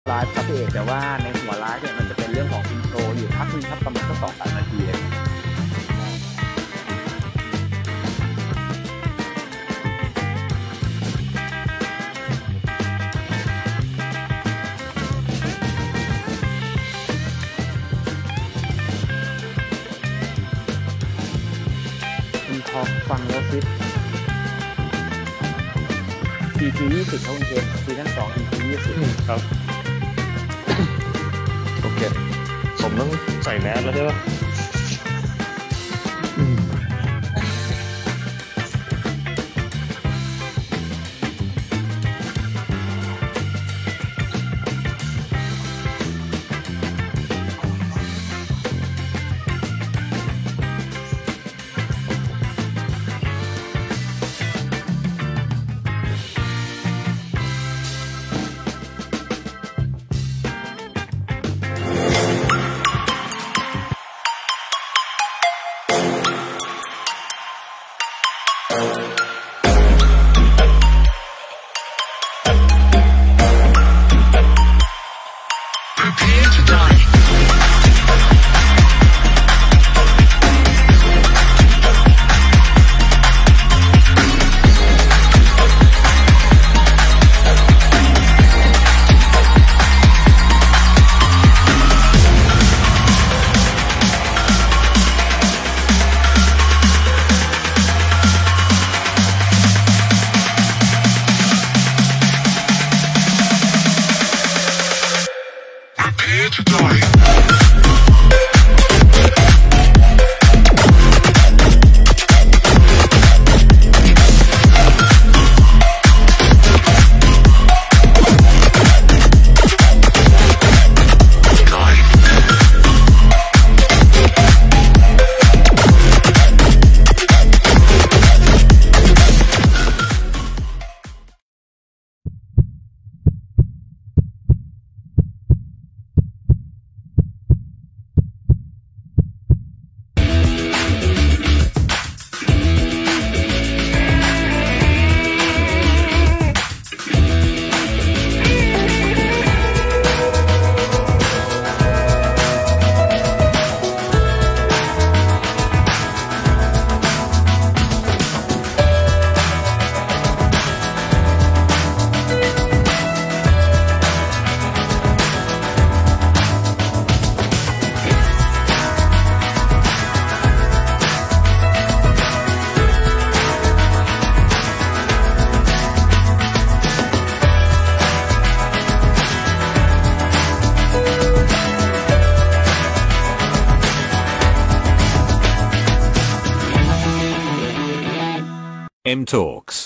ไลฟ์ครับพี่เอกแต่ว่าในหัวไลฟ์เนี่ยมันจะเป็นเรื่องของอินโทรอยู่พักนึงครับประมาณสัก2-3 นาทีเลยคุณพอฟังแล้วฟิต EP 20ครับคุณเคนซีซั่น2 EP 20 ครับโอเคผมต้องใส่แมสแล้วใช่ไหม M Talks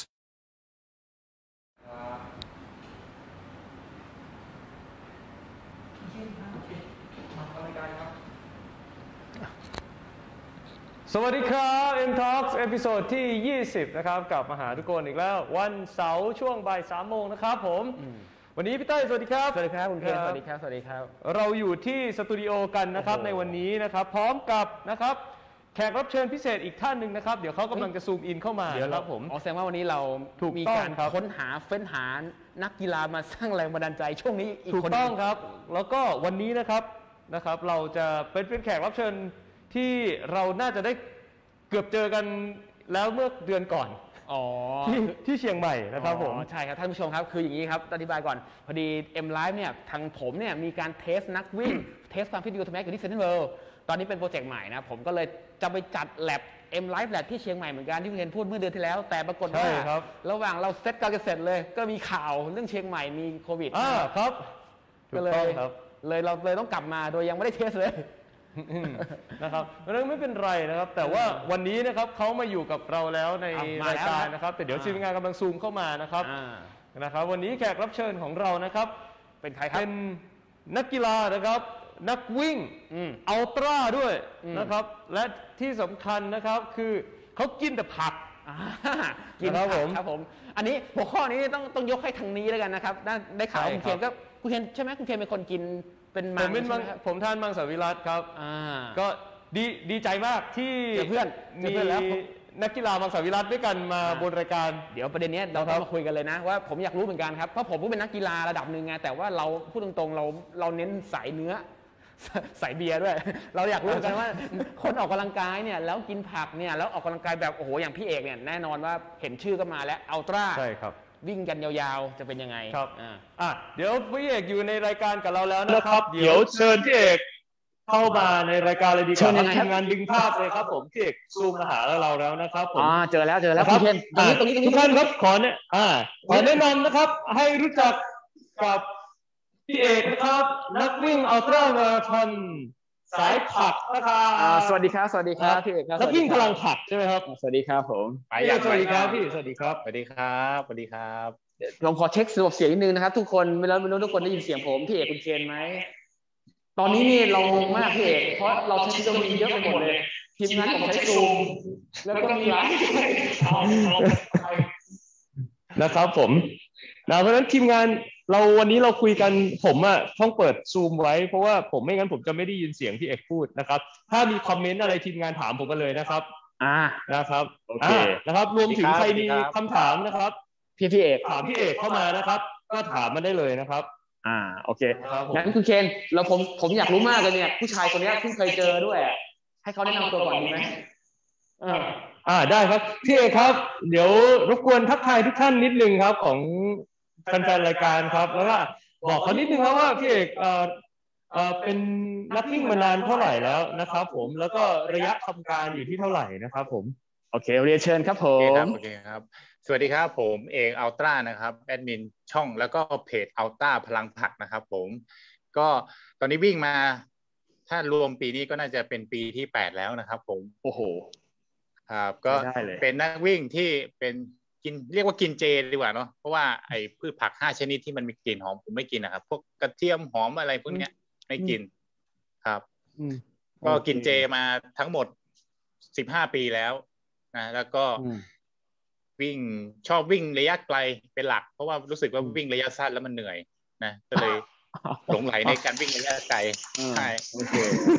สวัสดีครับ M Talks เอพิโซดที่20นะครับกลับมาหาทุกคนอีกแล้ววันเสาร์ช่วงบ่าย 3 โมงนะครับผมวันนี้พี่เต้ยสวัสดีครับสวัสดีครับคุณเคนสวัสดีครับสวัสดีครับเราอยู่ที่สตูดิโอกันนะครับในวันนี้นะครับพร้อมกับนะครับแขกรับเชิญพิเศษอีกท่านหนึ่งนะครับเดี๋ยวเขากำลังจะซูมอินเข้ามาครับผมแสดงว่าวันนี้เรามีการค้นหาเฟ้นหานักกีฬามาสร้างแรงบันดาลใจช่วงนี้อีกคนถูกต้องครับแล้วก็วันนี้นะครับเราจะเป็นแขกรับเชิญที่เราน่าจะได้เกือบเจอกันแล้วเมื่อเดือนก่อนที่เชียงใหม่นะครับผมใช่ครับท่านผู้ชมครับคืออย่างนี้ครับอธิบายก่อนพอดี M Live เนี่ยทางผมเนี่ยมีการเทสนักวิ่ง เทสความฟิตยูทูแม็กอยู่ที่เซ็นทรัลเวิลด์ตอนนี้เป็นโปรเจกต์ใหม่นะผมก็เลยจะไปจัดแลบ M Live Lab ที่เชียงใหม่เหมือนกันที่คุณเคนพูดเมื่อเดือนที่แล้วแต่ปรากฏว่าระหว่างเราเซตการเสร็จเลยก็มีข่าวเรื่องเชียงใหม่มีโควิดครับก็เลยเราต้องกลับมาโดยยังไม่ได้เทสเลยนะครับเรื่องไม่เป็นไรนะครับแต่ว่าวันนี้นะครับเขามาอยู่กับเราแล้วในรายการนะครับแต่เดี๋ยวทีมงานกำลังซูมเข้ามานะครับวันนี้แขกรับเชิญของเรานะครับเป็นใครครับเป็นนักกีฬานะครับนักวิ่งอัลตร้าด้วยนะครับและที่สำคัญนะครับคือเขากินแต่ผักกินครับผมอันนี้หัวข้อนี้ต้องยกให้ทางนี้แล้วกันนะครับได้ข่าวคุณเคนก็คุณเคนใช่ไหมคุณเคนเป็นคนกินเป็นมังผมทานมังสวิรัติครับก็ดีใจมากที่เพื่อนมีนักกีฬามังสวิรัติด้วยกันมาบนรายการเดี๋ยวประเด็นนี้เราต้องมาคุยกันเลยนะว่าผมอยากรู้เหมือนกันครับเพราะผมก็เป็นนักกีฬาระดับหนึ่งไงแต่ว่าเราพูดตรงๆเราเน้นสายเนื้อสายเบียร์ด้วยเราอยากรู้กันว่าคนออกกำลังกายเนี่ยแล้วกินผักเนี่ยแล้วออกกำลังกายแบบโอ้โหอย่างพี่เอกเนี่ยแน่นอนว่าเห็นชื่อก็มาแล้วอัลตร้าใช่ครับวิ่งกันยาวๆจะเป็นยังไงครับเดี๋ยวพี่เอกอยู่ในรายการกับเราแล้วนะครับเดี๋ยวเชิญพี่เอกเข้ามาในรายการเลยดีกว่าทีมงานดึงภาพเลยครับผมพี่เอกซูมมาหาเราแล้วนะครับผมเจอแล้วคุณเคนตรงนี้ทุกท่านครับขอแนะนำนะครับให้รู้จักกับพี่เอกนะครับนักวิ่งอัลตร้ามาราธอนสายผักนะครับสวัสดีครับพี่เอกครับนักวิ่งพลังผักใช่ไหมครับสวัสดีครับผมสวัสดีครับพี่สวัสดีครับสวัสดีครับสวัสดีครับผมขอเช็คระบบเสียงนิดนึงนะครับทุกคนไม่รู้ทุกคนได้ยินเสียงผมพี่เอกคุณเคนไหมตอนนี้นี่เรางงมากพี่เอกเพราะเราใช้เทคโนโลยีเยอะไปหมดเลยทีมงานผมใช้ซูมแล้วก็มีหลายนะครับผมเพราะฉะนั้นทีมงานวันนี้เราคุยกันผมต้องเปิดซูมไว้เพราะว่าผมไม่งั้นผมจะไม่ได้ยินเสียงพี่เอกพูดนะครับถ้ามีคอมเมนต์อะไรทีมงานถามผมกันเลยนะครับนะครับโอเคนะครับรวมถึงใครมีคำถามนะครับพี่เอกถามพี่เอกเข้ามานะครับก็ถามมาได้เลยนะครับโอเคงั้นคุณเคนผมอยากรู้มากเลยเนี่ยผู้ชายคนนี้เพิ่งเคยเจอด้วยให้เขาแนะนำตัวก่อนดีไหมได้ครับพี่เอกครับเดี๋ยวรบกวนทักทายทุกท่านนิดนึงครับของแฟนๆรายการครับแล้วก็บอกเขานิดนึงครับว่าพี่เอกเป็นนักวิ่งมานานเท่าไหร่แล้วนะครับผมแล้วก็ระยะทำการอยู่ที่เท่าไหร่นะครับผมโอเคเรียนเชิญครับผมโอเคครับสวัสดีครับผมเอกอัลตร้านะครับแอดมินช่องแล้วก็เพจอัลตร้าพลังผักนะครับผมก็ตอนนี้วิ่งมาถ้ารวมปีนี้ก็น่าจะเป็นปีที่8แล้วนะครับผมโอ้โหครับก็เป็นนักวิ่งที่เป็นเรียกว่ากินเจดีกว่าเนาะเพราะว่าไอ้พืชผัก5ชนิดที่มันมีกลิ่นหอมผมไม่กินนะครับพวกกระเทียมหอมอะไรพวกเนี้ยไม่กินครับก็กินเจมาทั้งหมด15 ปีแล้วนะแล้วก็ชอบวิ่งระยะไกลเป็นหลักเพราะว่ารู้สึกว่าวิ่งระยะสั้นแล้วมันเหนื่อยนะก็เลยหลงไหลในการวิ่งระยะไกลใช่โอเค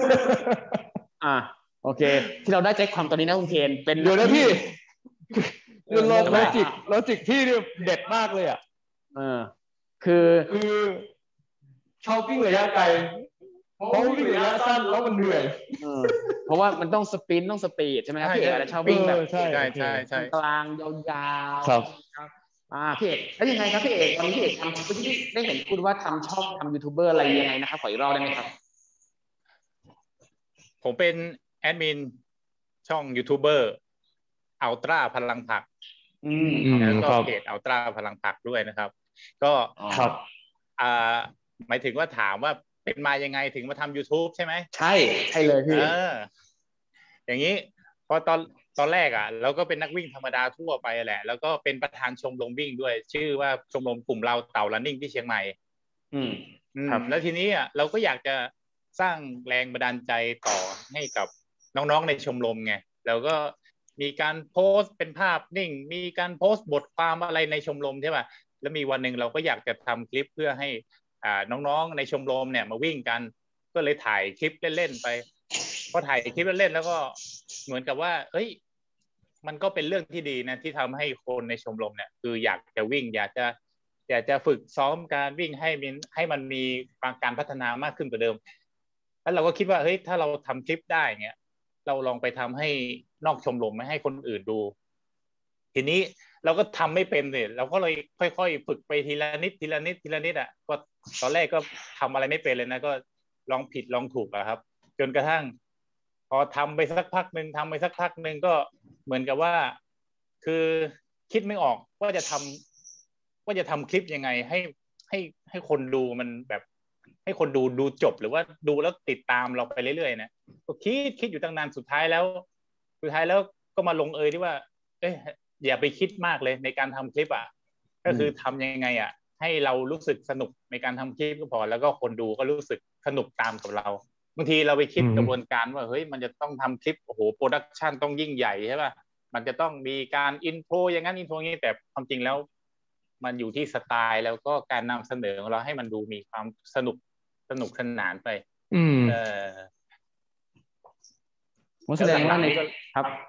โอเคที่เราได้ใจความตอนนี้นะคุณเคนเป็นเดี๋ยวนะพี่โลจิกพี่เนี่ยเด็ดมากเลยคือชอบวิ่งระยะไกลเพราะวิ่งระยะสั้นแล้วมันเหนื่อยเพราะว่ามันต้องสปรินต์ต้องสปีดใช่ไหมครับพี่เอกชอบวิ่งแบบใช่กลางยาวๆครับพี่เอกแล้วยังไงครับพี่เอกตอนนี้พี่เอกทำที่ได้เห็นคุณว่าทำช่องทำยูทูบเบอร์อะไรยังไงนะครับขออีกรอบได้ไหมครับผมเป็นแอดมินช่องยูทูบเบอร์อัลตร้าพลังผักแล้วก็เพจอัลตร้าพลังผักด้วยนะครับก็ครับหมายถึงว่าถามว่าเป็นมายังไงถึงมาทำ YouTube ใช่ไหมใช่เลยพี่อย่างนี้พอตอนแรกเราก็เป็นนักวิ่งธรรมดาทั่วไปแหละแล้วก็เป็นประธานชมรมวิ่งด้วยชื่อว่าชมรมกลุ่มเราเต่า Running ที่เชียงใหม่แล้วทีนี้เราก็อยากจะสร้างแรงบันดาลใจต่อให้กับน้องๆในชมรมไงแล้วก็มีการโพสต์เป็นภาพนิ่งมีการโพสต์บทความอะไรในชมรมใช่ป่ะแล้วมีวันหนึ่งเราก็อยากจะทำคลิปเพื่อให้น้องๆในชมรมเนี่ยมาวิ่งกันก็เลยถ่ายคลิปเล่นๆไปพอถ่ายคลิปเล่นๆแล้วก็เหมือนกับว่าเฮ้ยมันก็เป็นเรื่องที่ดีนะที่ทำให้คนในชมรมเนี่ยคืออยากจะวิ่งอยากจะฝึกซ้อมการวิ่งให้มันมีการพัฒนามากขึ้นกว่าเดิมแล้วเราก็คิดว่าเฮ้ยถ้าเราทำคลิปได้เงี้ยเราลองไปทำให้นอกชมรมไม่ให้คนอื่นดูทีนี้เราก็ทำไม่เป็นเลยเราก็เลยค่อยๆฝึกไปทีละนิดก็ตอนแรกก็ทำอะไรไม่เป็นเลยนะก็ลองผิดลองถูกครับจนกระทั่งพอทำไปสักพักหนึ่งก็เหมือนกับว่าคือคิดไม่ออกว่าจะทำคลิปยังไงให้คนดูมันแบบให้คนดูจบหรือว่าดูแล้วติดตามเราไปเรื่อยๆนะก็คิดอยู่ตั้งนานสุดท้ายแล้วก็มาลงที่ว่าอย่าไปคิดมากเลยในการทำคลิปก็คือทำยังไงให้เรารู้สึกสนุกในการทำคลิปก็พอแล้วก็คนดูก็รู้สึกสนุกตามกับเราบางทีเราไปคิดกระบวนการว่าเฮ้ยมันจะต้องทำคลิปโอ้โหโปรดักชันต้องยิ่งใหญ่ใช่ป่ะมันจะต้องมีการอินโทรอย่างนั้นอินโทรนี้แต่ความจริงแล้วมันอยู่ที่สไตล์แล้วก็การนำเสนอของเราให้มันดูมีความสนุกสนานไปผมแสดงว่าในครับ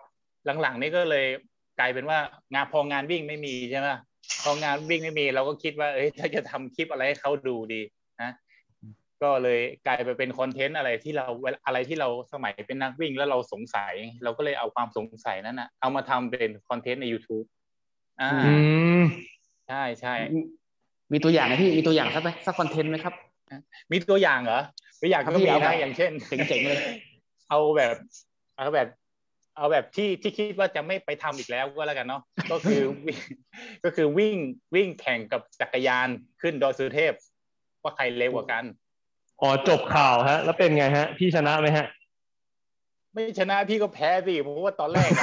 หลังๆนี่ก็เลยกลายเป็นว่พองานวิ่งไม่มีใช่ไหมพองานวิ่งไม่มีเราก็คิดว่าถ้าจะทำคลิปอะไรให้เขาดูดีนะก็เลยกลายไปเป็นคอนเทนต์อะไรที่เราสมัยเป็นนักวิ่งแล้วเราสงสัยเราก็เลยเอาความสงสัยนั้นนะเอามาทำเป็นคอนเทนต์ใน YouTube ใช่ใช่มีตัวอย่างไหมพี่มีตัวอย่างสักคอนเทนต์ไหมครับมีตัวอย่างเหรอตัวอย่างก็มีนะอย่างเช่นเจ๋งๆเลยเอาแบบที่คิดว่าจะไม่ไปทำอีกแล้วก็แล้วกันเนาะก็คือวิ่งแข่งกับจักรยานขึ้นดอยสุเทพว่าใครเร็วกว่ากันจบข่าวฮะแล้วเป็นไงฮะพี่ชนะไหมฮะไม่ชนะพี่ก็แพ้สิเพราะว่าตอนแรก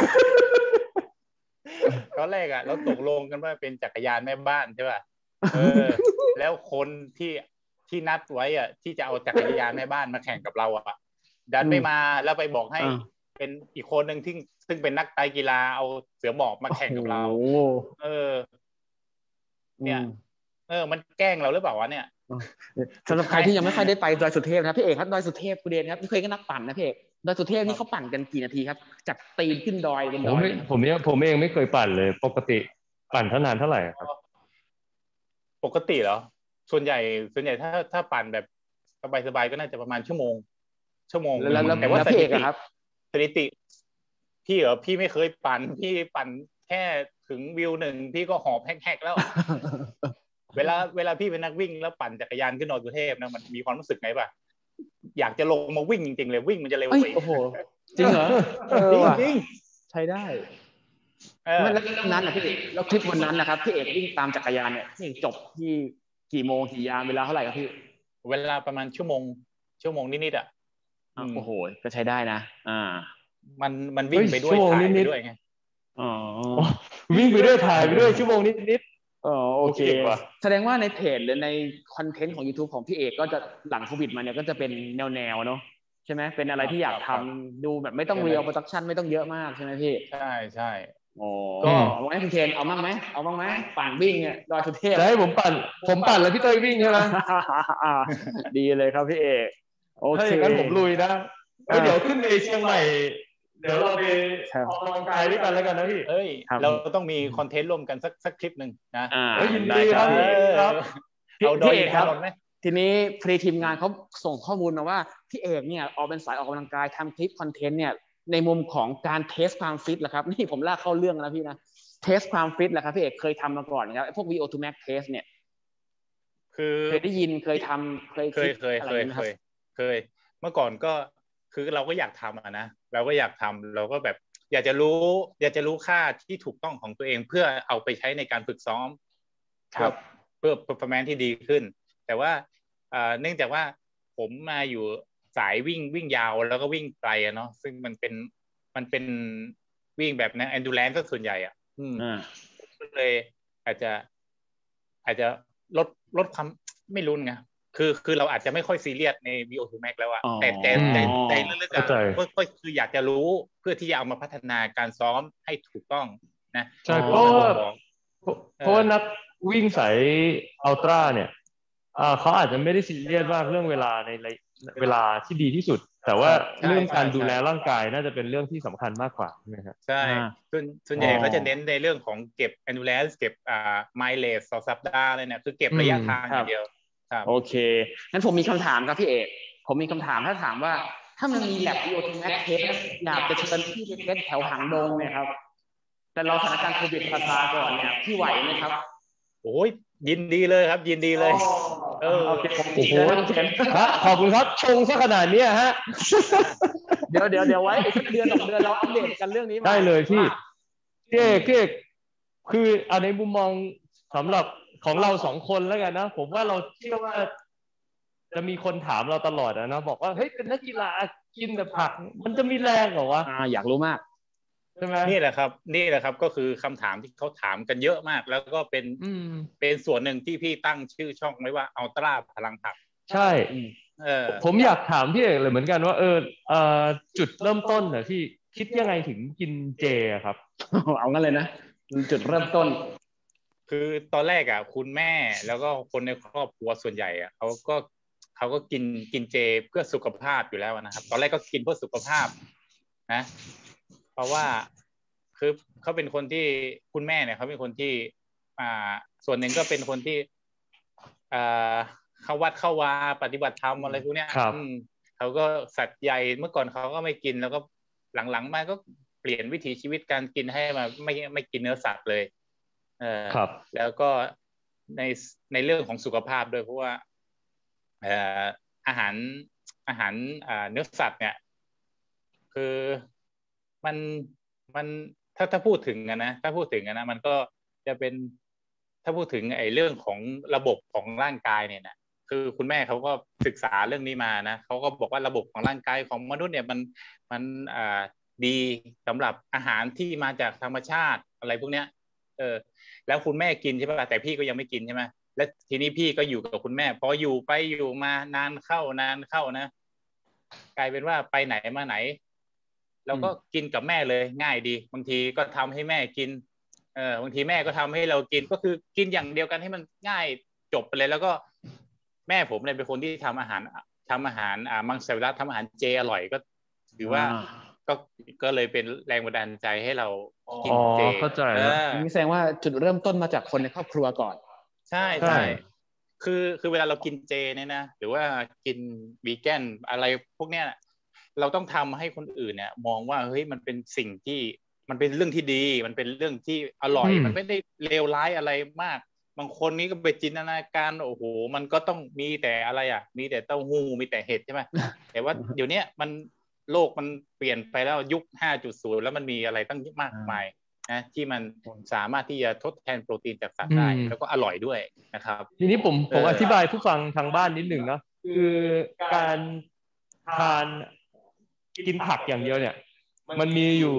เราตกลงกันว่าเป็นจักรยานแม่บ้านใช่ป่ะแล้วคนที่นัดไว้ที่จะเอาจักรยานแม่บ้านมาแข่งกับเราดันไม่มาแล้วไปบอกให้เป็นอีกคนหนึ่งซึ่งเป็นนักไตรกีฬาเอาเสือหมอบมาแข่งกับเราเนี่ยมันแกล้งเราหรือเปล่าวะเนี่ยสำหรับใครที่ยังไม่ค่อยได้ไปดอยสุเทพนะพี่เอกครับดอยสุเทพคุณเดนครับที่เคยก็นักปั่นนะพี่เอกดอยสุเทพนี่เขาปั่นกันกี่นาทีครับจากตีนขึ้นดอยบนดอยผมเองไม่เคยปั่นเลยปกติปั่นเท่าไหร่ครับปกติเหรอส่วนใหญ่ถ้าปั่นแบบสบายก็น่าจะประมาณชั่วโมงแต่ว่าพี่เอกครับสถิติพี่เหรอพี่ไม่เคยปั่นพี่ปั่นแค่ถึงวิวหนึ่งพี่ก็หอบแฮกๆแล้วเวลาพี่เป็นนักวิ่งแล้วปั่นจักรยานขึ้นดอยสุเทพนะมันมีความรู้สึกไงป่ะอยากจะลงมาวิ่งจริงๆเลยวิ่งมันจะเร็วกว่าโอ้โหจริงเหรอจริงใช้ได้แล้วนั้นนะพี่เอกแล้วคลิปวันนั้นนะครับพี่เอกวิ่งตามจักรยานเนี่ยพี่เอกจบที่กี่โมงกี่ยามเวลาเท่าไหร่ครับพี่เวลาประมาณชั่วโมงนิดโอ้โหก็ใช้ได้นะมันวิ่งไปด้วยถ่ายไปด้วยไงวิ่งไปด้วยถ่ายไปด้วยชั่วโมงนิดโอเคแสดงว่าในเพจหรือในคอนเทนต์ของ YouTube ของพี่เอกก็จะหลังโควิดมาเนี่ยก็จะเป็นแนวเนาะใช่ไหมเป็นอะไรที่อยากทำดูแบบไม่ต้องเรียลโปรดักชั่นไม่ต้องเยอะมากใช่ไหมพี่ใช่ก็เอาไว้คุณเคนเอาบ้างไหมปั่นวิ่งเนี่ยดอยสุเทพให้ผมปั่นแล้วพี่เต้ยวิ่งใช่ไหมดีเลยครับพี่เอกโอเคงั้นผมลุยนะเดี๋ยวขึ้นเชียงใหม่เดี๋ยวเราไปออกกำลังกายด้วยกันแล้วกันนะพี่เราต้องมีคอนเทนต์ร่วมกันสักคลิปหนึ่งนะยินดีครับเอาดอยครับทีนี้พรีทีมงานเขาส่งข้อมูลมาว่าพี่เอกเนี่ยออกเป็นสายออกกำลังกายทำคลิปคอนเทนต์เนี่ยในมุมของการเทสความฟิตแหละครับนี่ผมลากเข้าเรื่องแล้วพี่นะเทสความฟิตแหละครับพี่เอกเคยทำมาก่อนครับพวก VO2 max test เนี่ยคือเคยได้ยินเคยทำเคยเมื่อก่อนก็คือเราก็อยากทำนะเราก็อยากทำเราก็แบบอยากจะรู้ค่าที่ถูกต้องของตัวเองเพื่อเอาไปใช้ในการฝึกซ้อมครับเพื่อ performance ที่ดีขึ้นแต่ว่าเนื่องจากว่าผมมาอยู่สายวิ่งยาวแล้วก็วิ่งไกลเนาะซึ่งมันเป็นวิ่งแบบนั้น endurance ก็ส่วนใหญ่ก็เลยอาจจะลดความไม่รู้ไงคือเราอาจจะไม่ค่อยซีเรียสใน VO2 max แล้วอะแต่เรื่องก็คืออยากจะรู้เพื่อที่จะเอามาพัฒนาการซ้อมให้ถูกต้องนะใช่เพราะว่านักวิ่งสายอัลตร้าเนี่ยเขาอาจจะไม่ได้ซีเรียสมากเรื่องเวลาในเวลาที่ดีที่สุดแต่ว่าเรื่องการดูแลร่างกายน่าจะเป็นเรื่องที่สำคัญมากกว่าใช่ไหมครับใช่ส่วนใหญ่เขาจะเน้นในเรื่องของเก็บ endurance เก็บmileage ต่อสัปดาห์อะไรเนี่ยคือเก็บระยะทางอย่างเดียวโอเคงั้นผมมีคำถามครับพี่เอกผมมีคำถามถ้าถามว่าถ้ามันมี lab VO2 max test อยากจะเชิญพี่ไปเทสแถวหางดงเนี่ยครับแต่เราสถานการณ์โควิดซาก่อนเนี่ยพี่ไหวไหมครับโอ้ยยินดีเลยครับยินดีเลยโอเคผมดีเลยขอบคุณครับชงซะขนาดนี้ฮะเดี๋ยวไว้สักเดือน2 เดือนเราอัปเดตกันเรื่องนี้ได้เลยพี่เอกคือในมุมมองสำหรับของเรา2 คนแล้วกันนะผมว่าเราเชื่อว่าจะมีคนถามเราตลอดนะบอกว่าเฮ้ยเป็นนักกีฬากินแต่ผักมันจะมีแรงเหรอวะอยากรู้มากใช่ไหมนี่แหละครับก็คือคำถามที่เขาถามกันเยอะมากแล้วก็เป็นส่วนหนึ่งที่พี่ตั้งชื่อช่องไว้ว่าอัลตร้าพลังผักใช่ผมอยากถามพี่เอกเลยเหมือนกันว่าจุดเริ่มต้นเหรอที่คิดยังไงถึงกินเจครับเอางั้นเลยนะจุดเริ่มต้นคือตอนแรกคุณแม่แล้วก็คนในครอบครัวส่วนใหญ่เขาก็กินเจเพื่อสุขภาพอยู่แล้วนะครับตอนแรกก็กินเพื่อสุขภาพนะเพราะว่าคือเขาเป็นคนที่คุณแม่เนี่ยเขาเป็นคนที่ส่วนหนึ่งก็เป็นคนที่เข้าวัดเข้าวาปฏิบัติธรรมอะไรพวกเนี้ยเขาก็สัตว์ใหญ่เมื่อก่อนเขาก็ไม่กินแล้วก็หลังๆมาก็เปลี่ยนวิถีชีวิตการกินให้มาไม่กินเนื้อสัตว์เลยแล้วก็ในเรื่องของสุขภาพด้วยเพราะว่าอาหารเนื้อสัตว์เนี่ยคือมันถ้าพูดถึงนะมันก็จะเป็นถ้าพูดถึงไอ้เรื่องของระบบของร่างกายเนี่ยนะคือคุณแม่เขาก็ศึกษาเรื่องนี้มานะเขาก็บอกว่าระบบของร่างกายของมนุษย์เนี่ยมันดีสำหรับอาหารที่มาจากธรรมชาติอะไรพวกเนี้ยแล้วคุณแม่กินใช่ไหมแต่พี่ก็ยังไม่กินใช่ไหมและทีนี้พี่ก็อยู่กับคุณแม่พออยู่ไปอยู่มานานเข้านะกลายเป็นว่าไปไหนมาไหนเราก็กินกับแม่เลยง่ายดีบางทีก็ทำให้แม่กินบางทีแม่ก็ทำให้เรากินก็คือกินอย่างเดียวกันให้มันง่ายจบไปเลยแล้วก็แม่ผมเนี่ยเป็นคนที่ทำอาหารมังสวิรัติทำอาหารเจอร่อยก็ถือว่าก็เลยเป็นแรงบันดาลใจให้เรากินเจเข้าใจนี่แสดงว่าจุดเริ่มต้นมาจากคนในครอบครัวก่อนใช่คือเวลาเรากินเจเนี่ยนะหรือว่ากินวีแกนอะไรพวกเนี้ยเราต้องทำให้คนอื่นเนี่ยมองว่าเฮ้ยมันเป็นสิ่งที่มันเป็นเรื่องที่ดีมันเป็นเรื่องที่อร่อยมันไม่ได้เลวร้ายอะไรมากบางคนนี้ก็ไปจินตนาการโอ้โหมันก็ต้องมีแต่อะไรมีแต่เต้าหู้มีแต่เห็ดใช่ไหมแต่ว่าเดี๋ยวนี้โลกมันเปลี่ยนไปแล้วยุค 5.0 แล้วมันมีอะไรตั้งมากมายนะที่มันสามารถที่จะทดแทนโปรตีนจากสัตว์ได้แล้วก็อร่อยด้วยนะครับทีนี้ผมอธิบายผู้ฟังทางบ้านนิดหนึ่งเนาะคือการทานกินผักอย่างเดียวเนี่ยมันมีอยู่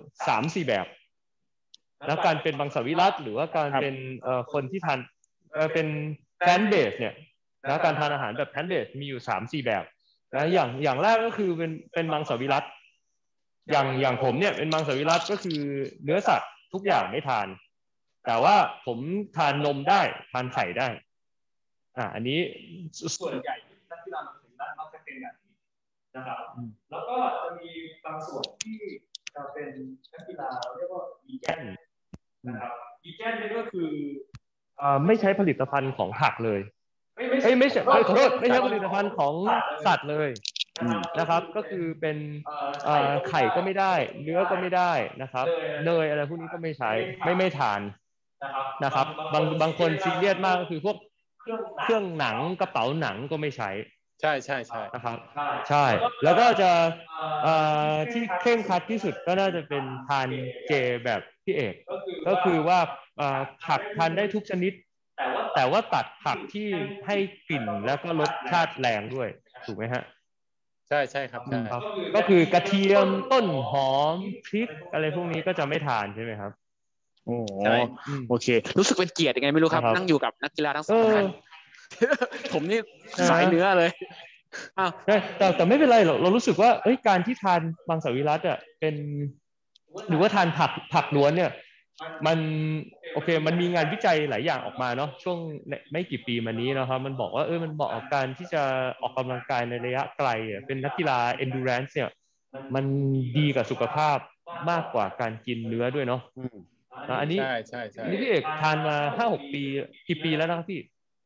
3-4 แบบแล้วการเป็นมังสวิรัติหรือว่าการเป็นคนที่ทานเป็นแพลนท์เบสเนี่ยแล้วการทานอาหารแบบแพลนท์เบสมีอยู่ 3-4 แบบนะอย่างแรกก็คือเป็นมังสวิรัติอย่างผมเนี่ยเป็นมังสวิรัติก็คือเนื้อสัตว์ทุกอย่างไม่ทานแต่ว่าผมทานนมได้ทานไข่ได้อันนี้ส่วนใหญ่นักกีฬามังสวิรัติมักจะเป็นแบบนี้นะครับแล้วก็จะมีบางส่วนที่จะเป็นนักกีฬาเรียกว่าวีแกนนะครับวีแกนนี่ก็คือไม่ใช้ผลิตภัณฑ์ของผักเลยไม่ใช่ขอโทษไม่ใช่ผลิตภัณฑ์ของสัตว์เลยนะครับก็คือเป็นไข่ก็ไม่ได้เนื้อก็ไม่ได้นะครับเนยอะไรพวกนี้ก็ไม่ใช้ไม่ทานนะครับบางคนซีเรียสมากก็คือพวกเครื่องหนังกระเป๋าหนังก็ไม่ใช้ใช่นะครับใช่แล้วก็จะที่เคร่งครัดที่สุดก็น่าจะเป็นทานเจแบบพี่เอกก็คือว่าผักทานได้ทุกชนิดแต่ว่าตัดผักที่ให้กลิ่นแล้วก็รสชาติแรงด้วยถูกไหมฮะใช่ครับก็คือกระเทียมต้นหอมพริกอะไรพวกนี้ก็จะไม่ทานใช่ไหมครับโอเครู้สึกเป็นเกียรติยังไงไม่รู้ครับนั่งอยู่กับนักกีฬาทั้งสองท่านผมนี่สายเนื้อเลยแต่ไม่เป็นไรเรารู้สึกว่าการที่ทานมังสวิรัติเป็นหรือว่าทานผักล้วนเนี่ยมันโอเคมันมีงานวิจัยหลายอย่างออกมาเนาะช่วงไม่กี่ปีมานี้นะครับมันบอกว่ามันเหมาะกับการที่จะออกกำลังกายในระยะไกลเป็นนักกีฬา endurance เนี่ยมันดีกับสุขภาพมากกว่าการกินเนื้อด้วยเนาะอันนี้ใช่นี่พี่เอกทานมา 5-6 ปีกี่ปีแล้วนะครับพี่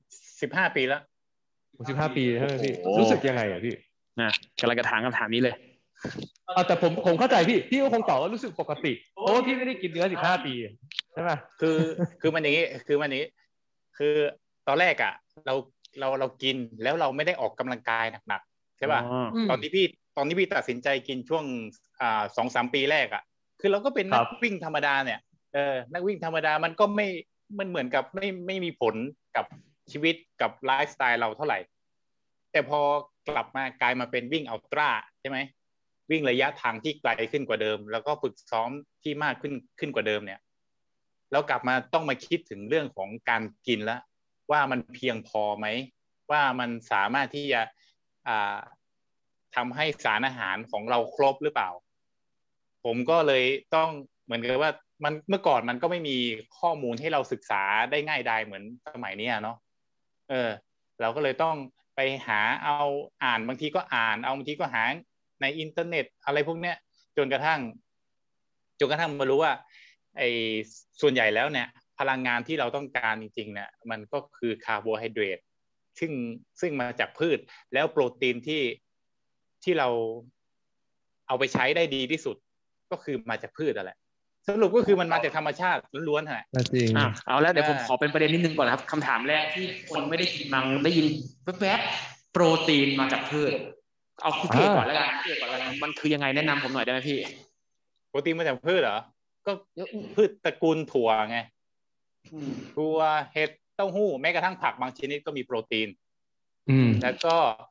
15 ปีแล้ว 15 ปีใช่ไหมพี่รู้สึกยังไงพี่กำลังจะถามคำถามนี้เลยแต่ผมเข้าใจพี่ก็คงตอบว่ารู้สึกปกติเพราะว่าพี่ไม่ได้กินเนื้อ15 ปีใช่ไหมคือมันอย่างนี้คือตอนแรกเรากินแล้วเราไม่ได้ออกกำลังกายหนักๆใช่ป่ะตอนที่พี่ตัดสินใจกินช่วง2-3 ปีแรกคือเราก็เป็นนักวิ่งธรรมดาเนี่ยนักวิ่งธรรมดามันก็มันเหมือนกับไม่มีผลกับชีวิตกับไลฟ์สไตล์เราเท่าไหร่แต่พอกลับมากลายมาเป็นวิ่งอัลตร้าใช่ไหมวิ่งระยะทางที่ไกลขึ้นกว่าเดิมแล้วก็ฝึกซ้อมที่มากขึ้นกว่าเดิมเนี่ยแล้วกลับมาต้องมาคิดถึงเรื่องของการกินแล้วว่ามันเพียงพอไหมว่ามันสามารถที่จะทำให้สารอาหารของเราครบหรือเปล่าผมก็เลยต้องเหมือนกับว่ามันเมื่อก่อนมันก็ไม่มีข้อมูลให้เราศึกษาได้ง่ายดายเหมือนสมัยนี้เนาะเราก็เลยต้องไปหาอ่านบางทีก็อ่านบางทีก็หาในอินเทอร์เน็ตอะไรพวกเนี้ยจนกระทั่งจนกระทั่งมารู้ว่าไอ้ส่วนใหญ่แล้วเนี่ยพลังงานที่เราต้องการจริงๆเนี่ยมันก็คือคาร์โบไฮเดรตซึ่งมาจากพืชแล้วโปรตีนที่เราเอาไปใช้ได้ดีที่สุดก็คือมาจากพืชนั่นแหละสรุปก็คือมันมาจากธรรมชาติล้วนๆฮะจริงเอาแล้วเดี๋ยวผมขอเป็นประเด็นนิดนึงก่อนครับคำถามแรกที่คนไม่ได้ยินมังได้ยินแวบๆโปรตีนมาจากพืชเอาพี่เอกก่อนแล้วกันพี่เอกก่อนแล้วกันมันคือยังไงแนะนำผมหน่อยได้ไหมพี่โปรตีนมาจากพืชเหรอก็พืชตระกูลถั่วไงถั่วเห็ดเต้าหู้แม้กระทั่งผักบางชนิดก็มีโปรตีนแล้วก็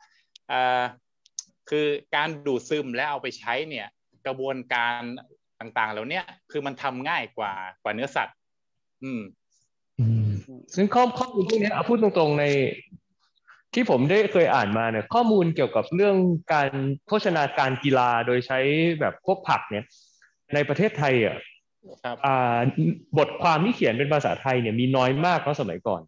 คือการดูดซึมและเอาไปใช้เนี่ยกระบวนการต่างๆเหล่านี้คือมันทำง่ายกว่าเนื้อสัตว์ซึ่งข้อมูลพวกนี้พูดตรงๆในที่ผมได้เคยอ่านมาเนี่ยข้อมูลเกี่ยวกับเรื่องการโภชนาการกีฬาโดยใช้แบบพวกผักเนี่ยในประเทศไทยบทความที่เขียนเป็นภาษาไทยเนี่ยมีน้อยมากเนาะสมัยก่อน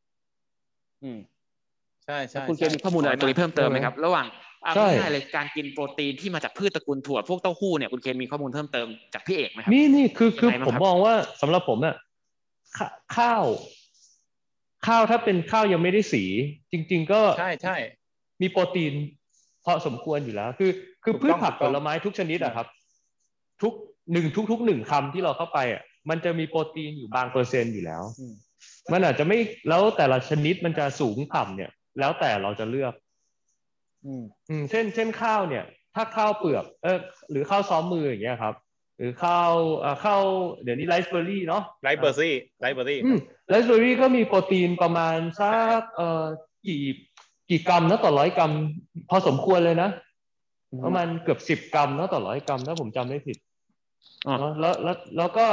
ใช่ใช่คุณมีข้อมูลอะไรตัวนี้เพิ่มเติมไหมครับระหว่างง่ายเลยการกินโปรตีนที่มาจากพืชตระกูลถั่วพวกเต้าหู้เนี่ยคุณเคนมีข้อมูลเพิ่มเติมจากพี่เอกไหมครับนี่คือผมมองว่าสำหรับผมเนี่ยข้าวถ้าเป็นข้าวยังไม่ได้สีจริงๆก็ใช่มีโปรตีนพอสมควรอยู่แล้วคือพืชผักผลไม้ทุกชนิดอะครับทุกหนึ่งคำที่เราเข้าไปอะมันจะมีโปรตีนอยู่บางเปอร์เซ็นต์อยู่แล้วมันอาจจะไม่แล้วแต่ละชนิดมันจะสูงต่ำเนี่ยแล้วแต่เราจะเลือกเช่นข้าวเนี่ยถ้าข้าวเปลือกหรือข้าวซ้อมมืออย่างเงี้ยครับหรือข้าวเดี๋ยวนี้ไรซ์เบอร์รี่เนาะไรซ์เบอร์รี่ก็มีโปรตีนประมาณสักกี่กรัมนะต่อ100 กรัมพอสมควรเลยนะประมาณเกือบ10 กรัมนะต่อ100 กรัมถ้าผมจำไม่ผิดแล้วก็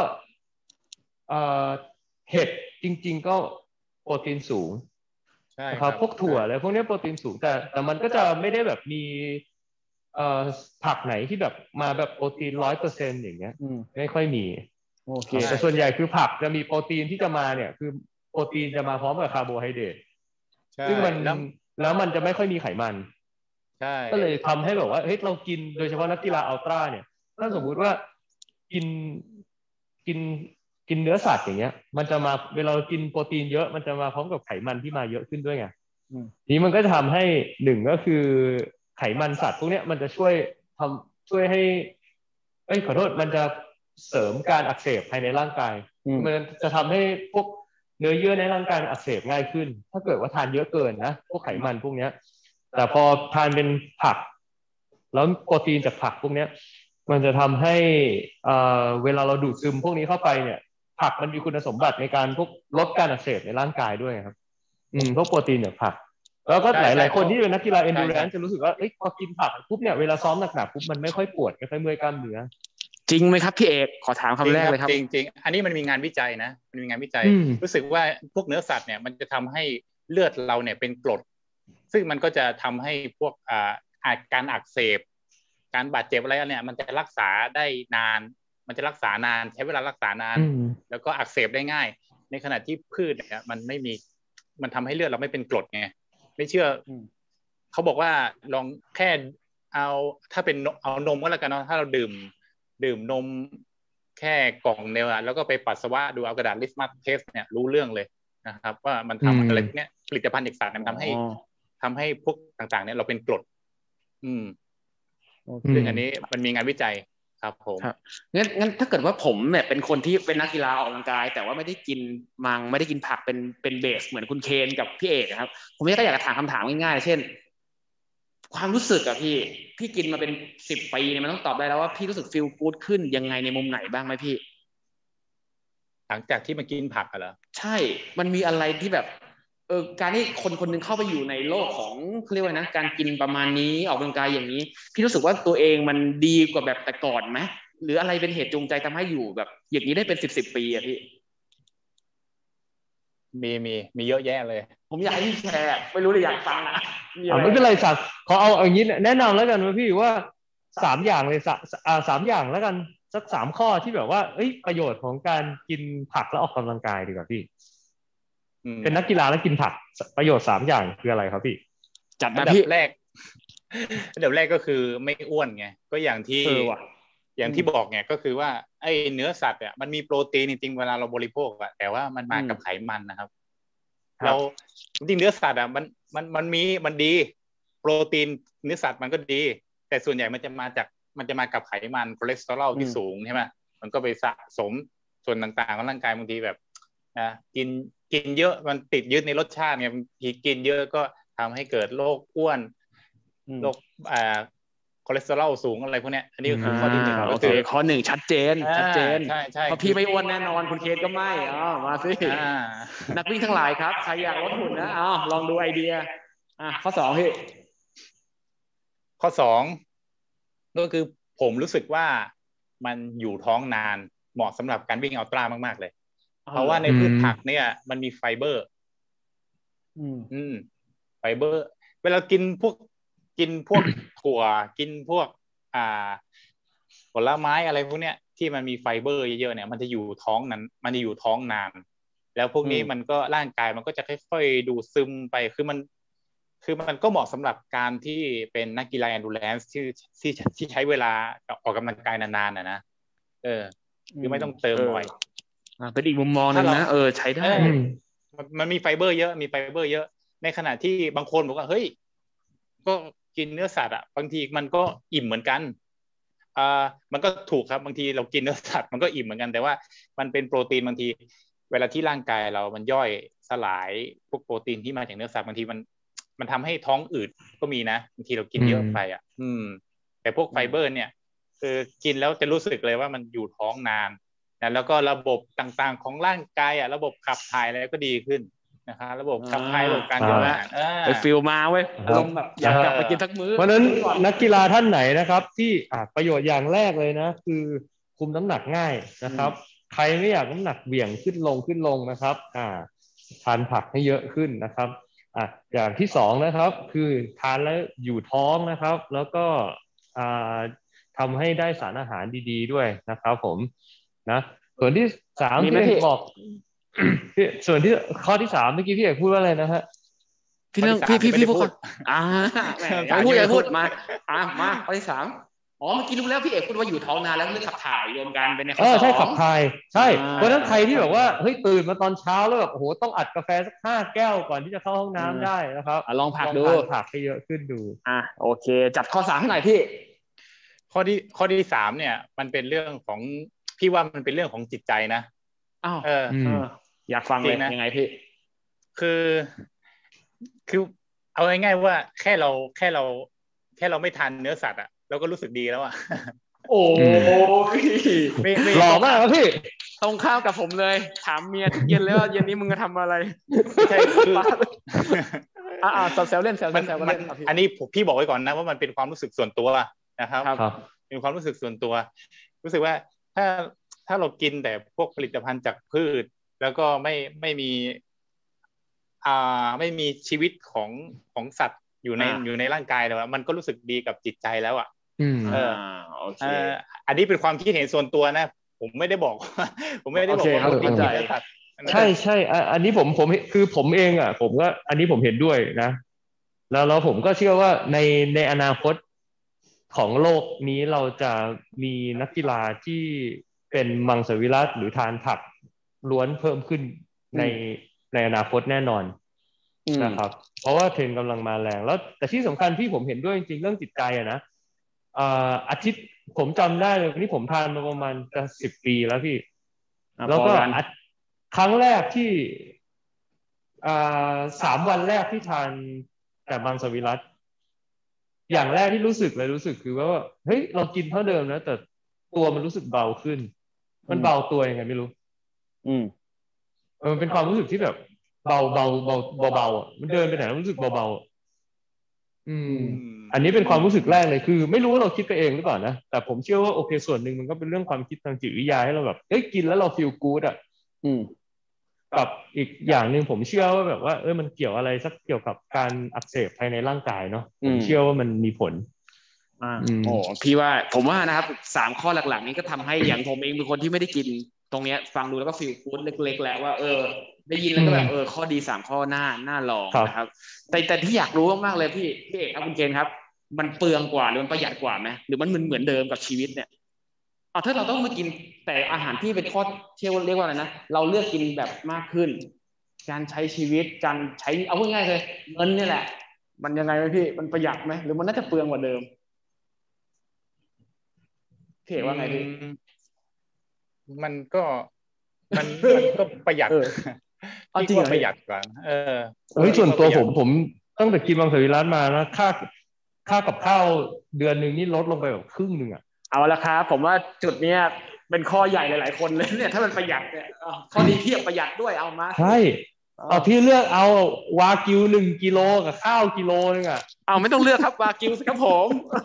เห็ดจริงๆก็โปรตีนสูงครับพวกถั่วอะไรพวกนี้โปรตีนสูงแต่มันก็จะไม่ได้แบบมีผักไหนที่แบบมาแบบโปรตีน 100% อย่างเงี้ยไม่ค่อยมีโอเคแต่ส่วนใหญ่คือผักจะมีโปรตีนที่จะมาเนี่ยคือโปรตีนจะมาพร้อมกับคาร์โบไฮเดรตซึ่งแล้วมันจะไม่ค่อยมีไขมันก็เลยทำให้แบบว่าเฮ้ยเรากินโดยเฉพาะนักกีฬาอัลตร้าเนี่ยถ้าสมมุติว่ากินเนื้อสัตว์อย่างเงี้ยมันจะมาเวลาเรากินโปรตีนเยอะมันจะมาพร้อมกับไขมันที่มาเยอะขึ้นด้วยไงนี้มันก็จะทำให้หนึ่งก็คือไขมันสัตว์พวกนี้มันจะช่วยให้ขอโทษมันจะเสริมการอักเสบภายในร่างกายมันจะทำให้พวกเนื้อเยื่อในร่างกายอักเสบง่ายขึ้นถ้าเกิดว่าทานเยอะเกินนะพวกไขมันพวกนี้แต่พอทานเป็นผักแล้วโปรตีนจากผักพวกนี้มันจะทำให้เวลาเราดูดซึมพวกนี้เข้าไปเนี่ยผักมันมีคุณสมบัติในการพวกลดการอักเสบในร่างกายด้วยครับพวกโปรตีนจากผักแล้วก็หลายคนที่เป็นนักกีฬาเอนดูแรนซ์จะรู้สึกว่าพอกินผักปุ๊บเนี่ยเวลาซ้อมหนักๆปุ๊บมันไม่ค่อยปวดไม่ค่อยเมื่อยกล้ามเนื้อจริงไหมครับพี่เอกขอถามคำแรกเลยครับจริงอันนี้มันมีงานวิจัยนะมันมีงานวิจัยรู้สึกว่าพวกเนื้อสัตว์เนี่ยมันจะทำให้เลือดเราเนี่ยเป็นกรดซึ่งมันก็จะทำให้พวกการอักเสบการบาดเจ็บอะไรเนี่ยมันจะรักษาได้นานมันจะรักษานานใช้เวลารักษานานแล้วก็อักเสบได้ง่ายในขณะที่พืชเนี่ยมันทำให้เลือดเราไม่เป็นกรดไงไม่เชื่อเขาบอกว่าลองแค่เอาถ้าเป็นเอานมก็แล้วกันเนาะถ้าเราดื่มนมแค่กล่องเดียวแล้วก็ไปปัสสาวะดูเอากระดาษลิสมัสเทสเนี่ยรู้เรื่องเลยนะครับว่ามันทำอะไรเนี้ยผลิตภัณฑ์เอกสารมันทำให้พวกต่างๆเนี่ยเราเป็นกรดซึ่งอันนี้มันมีงานวิจัยครับผมงั้นถ้าเกิดว่าผมเนี่ยเป็นคนที่เป็นนักกีฬาออกกำลังกายแต่ว่าไม่ได้กินมังไม่ได้กินผักเป็นเบสเหมือนคุณเคนกับพี่เอกครับผมก็อยากจะถามคำถามง่ายๆเช่นความรู้สึกอะพี่กินมาเป็น10 ปีเนี่ยมันต้องตอบได้แล้วว่าพี่รู้สึกฟีลกู๊ดขึ้นยังไงในมุมไหนบ้างไหมพี่หลังจากที่มากินผักเหรอใช่มันมีอะไรที่แบบการที่คนนึงเข้าไปอยู่ในโลกของเขาเรียกว่านะการกินประมาณนี้ออกกำลังกายอย่างนี้พี่รู้สึกว่าตัวเองมันดีกว่าแบบแต่ก่อนไหมหรืออะไรเป็นเหตุจูงใจทำให้อยู่แบบอย่างนี้ได้เป็น10 ปีอะพี่มีเยอะแยะเลยผมอยากให้พี่แชร์ไม่รู้เลยอยากฟังนะไม่เป็นไรสักขอเอาอย่างนี้แนะนำแล้วกันว่าพี่ว่า3 อย่างเลย3 อย่างแล้วกันสัก3 ข้อที่แบบว่าประโยชน์ของการกินผักแล้วออกกำลังกายดีกว่าพี่เป็นนักกีฬาแล้วกินผักประโยชน์3 อย่างคืออะไรครับพี่จัดมาพี่อันดับแรกก็คือไม่อ้วนไงก็อย่างอย่างที่บอกเนี่ยก็คือว่าไอ้เนื้อสัตว์มันมีโปรตีนจริงๆเวลาเราบริโภคแต่ว่ามันมากับไขมันนะครับเราจริงเนื้อสัตว์มันดีโปรตีนเนื้อสัตว์มันก็ดีแต่ส่วนใหญ่มันจะมากับไขมันคอเลสเตอรอลที่สูงใช่ไหมมันก็ไปสะสมส่วนต่างๆของร่างกายบางทีแบบกินเยอะมันติดยึดในรสชาติเนี่ยบางทีกินเยอะก็ทำให้เกิดโรคอ้วนโรคคอเลสเตอรอลสูงอะไรพวกเนี้ยอันนี้ก็คือข้อที่หนึ่งโอเคข้อหนึ่งชัดเจนใช่เพราะพี่ไม่อ้วนแน่นอนคุณเคสก็ไม่มาสินักวิ่งทั้งหลายครับใครอยากลดหุ่นนะลองดูไอเดียข้อ2พี่ข้อ2ก็คือผมรู้สึกว่ามันอยู่ท้องนานเหมาะสำหรับการวิ่งอัลตร้ามากๆเลยเพราะว่าในพืชผักเนี่ยมันมีไฟเบอร์ไฟเบอร์เวลากินพวกถั่วกินพวกผลไม้อะไรพวกเนี้ยที่มันมีไฟเบอร์เยอะๆเนี่ยมันจะอยู่ท้องนั้นมันจะอยู่ท้องนานแล้วพวกนี้มันก็ร่างกายมันก็จะค่อยๆดูดซึมไปคือมันก็เหมาะสำหรับการที่เป็นนักกีฬา endurance ที่ใช้เวลาออกกำลังกายนานๆนะคือไม่ต้องเติมบ่อยเป็นอีกมุมมองนึงนะใช้ได้มันมีไฟเบอร์เยอะในขณะที่บางคนบอกว่าเฮ้ยก็กินเนื้อสัตว์บางทีมันก็อิ่มเหมือนกันมันก็ถูกครับบางทีเรากินเนื้อสัตว์มันก็อิ่มเหมือนกันแต่ว่ามันเป็นโปรตีนบางทีเวลาที่ร่างกายเรามันย่อยสลายพวกโปรตีนที่มาจากเนื้อสัตว์บางทีมันทำให้ท้องอืดก็มีนะบางทีเรากินเยอะไปแต่พวกไฟเบอร์เนี่ยคือกินแล้วจะรู้สึกเลยว่ามันอยู่ท้องนานนะแล้วก็ระบบต่างๆของร่างกายระบบขับถ่ายอะไรก็ดีขึ้นนะครับระบบขับถ่ายระบบการย่อยอาหารไปฟีลมาเว้ยอารมณ์แบบอยากกลับไปกินทักมื้อเพราะนั้นนักกีฬาท่านไหนนะครับที่ประโยชน์อย่างแรกเลยนะคือคุมน้ำหนักง่ายนะครับใครไม่อยากน้ำหนักเบี่ยงขึ้นลงนะครับทานผักให้เยอะขึ้นนะครับอย่างที่2นะครับคือทานแล้วอยู่ท้องนะครับแล้วก็ทำให้ได้สารอาหารดีๆด้วยนะครับผมนะส่วนที่3ที่บอกส่วนที่ข้อที่3เมื่อกี้พี่เอกพูดว่าอะไรนะฮะพี่เรื่องพี่พูดอย่าพูดมาข้อที่3เมื่อกี้รู้แล้วพี่เอกพูดว่าอยู่ท้องนานแล้วเรื่องขับถ่ายรวมกันเป็นในข้อ2 ใช่ขับถ่ายใช่เพราะฉะนั้นใครที่แบบว่าเฮ้ยตื่นมาตอนเช้าแล้วแบบโอ้โหต้องอัดกาแฟสัก5 แก้วก่อนที่จะเข้าห้องน้ำได้นะครับลองผักดูผักให้เยอะขึ้นดูโอเคจัดข้อ3ให้หน่อยพี่ข้อที่3เนี่ยมันเป็นเรื่องของพี่ว่ามันเป็นเรื่องของจิตใจนะอยากฟังเลยยังไงพี่คือเอาง่ายๆว่าแค่เราไม่ทานเนื้อสัตว์เราก็รู้สึกดีแล้วโอ้ยหล่อมากครับพี่ตรงข้าวกับผมเลยถามเมียทุกเย็นแล้วเย็นนี้มึงจะทำอะไรใช่คือแซวเล่นอันนี้พี่บอกไว้ก่อนนะว่ามันเป็นความรู้สึกส่วนตัวนะครับเป็นความรู้สึกส่วนตัวรู้สึกว่าถ้าเรากินแต่พวกผลิตภัณฑ์จากพืชแล้วก็ไม่มีชีวิตของสัตว์อยู่ในร่างกายแล้วมันก็รู้สึกดีกับจิตใจแล้วโอเคอันนี้เป็นความคิดเห็นส่วนตัวนะผมไม่ได้บอกว่าเข้าใจใช่อันนี้ผมคือผมเองผมก็อันนี้ผมเห็นด้วยนะแล้วผมก็เชื่อว่าในอนาคตของโลกนี้เราจะมีนักกีฬาที่เป็นมังสวิรัติหรือทานผักล้วนเพิ่มขึ้นในอนาคตแน่นอนนะครับเพราะว่าเทรนด์กำลังมาแรงแล้วแต่ที่สำคัญที่ผมเห็นด้วยจริงๆเรื่องจิตใจนะอาทิตย์ผมจำได้เลยนี่ผมทานมาประมาณจะ10 ปีแล้วพี่แล้วก็ครั้งแรกที่3 วันแรกที่ทานแต่มังสวิรัติอย่างแรกที่รู้สึกคือว่าเฮ้ยเรากินเท่าเดิมนะแต่ตัวมันรู้สึกเบาขึ้นมันเบาตัวยังไงไม่รู้มันเป็นความรู้สึกที่แบบเบามันเดินไปไหนรู้สึกเบาอันนี้เป็นความรู้สึกแรกเลยคือไม่รู้ว่าเราคิดไปเองหรือเปล่านะแต่ผมเชื่อว่าโอเคส่วนหนึ่งมันก็เป็นเรื่องความคิดทางจิตวิทยาให้เราแบบกินแล้วเราฟีลกู๊ดกับอีกอย่างนึงผมเชื่อว่าแบบว่ามันเกี่ยวอะไรสักเกี่ยวกับการอักเสบภายในร่างกายเนาะผมเชื่อว่ามันมีผลพี่ว่าผมว่านะครับ3 ข้อหลักๆนี้ก็ทำให้อย่างผมเองเป็นคนที่ไม่ได้กินตรงเนี้ยฟังดูแล้วก็ฟีลกู๊ดเล็กๆแล้วว่าได้ยินแล้วก็แบบข้อดี3 ข้อหน้าลองนะครับแต่ที่อยากรู้มากๆเลยพี่เอกครับคุณเกณฑ์ครับมันเปลืองกว่าหรือมันประหยัดกว่าไหมหรือมันเหมือนเดิมกับชีวิตเนี่ยถ้าเราต้องมากินแต่อาหารที่เป็นข้อเรียกว่าอะไรนะเราเลือกกินแบบมากขึ้นการใช้ชีวิตการใช้เอาง่ายๆเลยเงินนี่แหละมันยังไงไหมพี่มันประหยัดไหมหรือมันน่าจะเปลืองกว่าเดิมพี่เอกว่าไงพี่มันก็มันก็ประหยัดจริงประหยัดกว่าส่วนตัวผมตั้งแต่กินมังสวิรัติมานะค่ากับข้าวเดือนหนึ่งนี่ลดลงไปแบบครึ่งหนึ่งอ่ะเอาละครับผมว่าจุดเนี้ยเป็นข้อใหญ่หลายๆคนเลยเนี่ยถ้ามันประหยัดเนี่ยข้อดีเทียบประหยัดด้วยเอามาใช่เอาพี่เลือกเอาวากิว1 กิโลกับข้าวกิโลนึงอ่ะไม่ต้องเลือกครับวากิวสิครับผม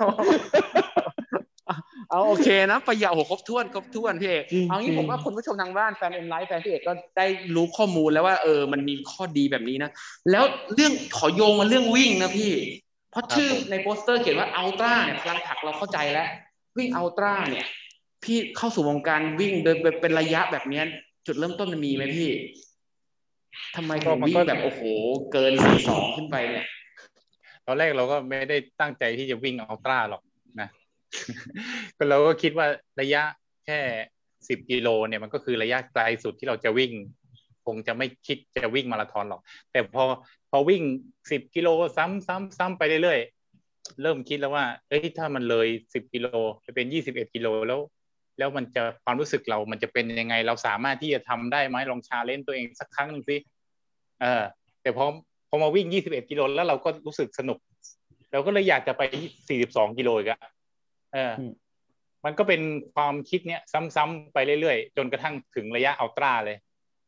โอเคนะประหยัดครบถ้วนพี่เอกเอางี้ผมว่าคุณผู้ชมทางบ้านแฟนM Lifeแฟนพี่เอกก็ได้รู้ข้อมูลแล้วว่ามันมีข้อดีแบบนี้นะแล้วเรื่องขอโยงมาเรื่องวิ่งนะพี่เพราะชื่อในโปสเตอร์เขียนว่าอัลตร้าเนี่ยพลังผลักเราเข้าใจแล้ววิ่งอัลตร้าเนี่ยพี่เข้าสู่วงการวิ่งโดยเป็นระยะแบบนี้จุดเริ่มต้นมันมีไหมพี่ทำไมถึงวิ่งแบบโอ้โหเกิน42ขึ้นไปเนี่ยตอนแรกเราก็ไม่ได้ตั้งใจที่จะวิ่งอัลตร้าหรอกนะก็เราก็คิดว่าระยะแค่10 กิโลเนี่ยมันก็คือระยะไกลสุดที่เราจะวิ่งคงจะไม่คิดจะวิ่งมาราธอนหรอกแต่พอวิ่ง10 กิโลซ้ำไปเรื่อยๆเริ่มคิดแล้วว่าถ้ามันเลย10 กิโลไปเป็น21 กิโลแล้วมันจะความรู้สึกเรามันจะเป็นยังไงเราสามารถที่จะทำได้ไหมลองชาเลนจ์ตัวเองสักครั้งนึงสิแต่พอมาวิ่ง21 กิโลแล้วเราก็รู้สึกสนุกเราก็เลยอยากจะไป42 กิโลอีกมันก็เป็นความคิดเนี้ยซ้ำๆไปเรื่อยๆจนกระทั่งถึงระยะอัลตร้าเลย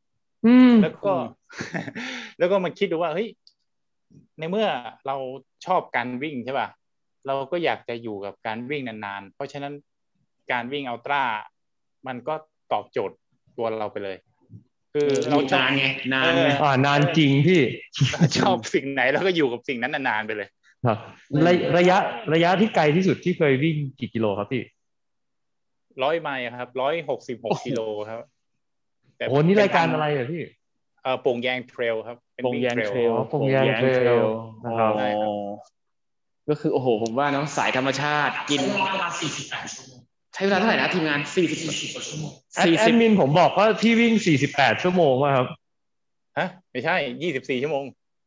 แล้วก็มันคิดดูว่าเฮ้ยในเมื่อเราชอบการวิ่งใช่ป่ะเราก็อยากจะอยู่กับการวิ่งนานๆเพราะฉะนั้นการวิ่งอัลตร้ามันก็ตอบโจทย์ตัวเราไปเลยคือเรานานไงนานจริงพี่ชอบสิ่งไหนแล้วก็อยู่กับสิ่งนั้นนานๆไปเลยระยะที่ไกลที่สุดที่เคยวิ่งกี่กิโลครับพี่ 100 ไมล์ครับ166 กิโลครับโอ้นี่รายการอะไรอ่ะพี่โป่งแยงเทรลครับเป็นโป่งแยงเทรลนะครับก็คือโอ้โหผมว่าน้องสายธรรมชาติกินใช้เวลาเท่าไหร่นะทีมงาน40 ชั่วโมงแอดมินผมบอกว่าพี่วิ่ง48 ชั่วโมงป่ะครับไม่ใช่24 ชั่วโมง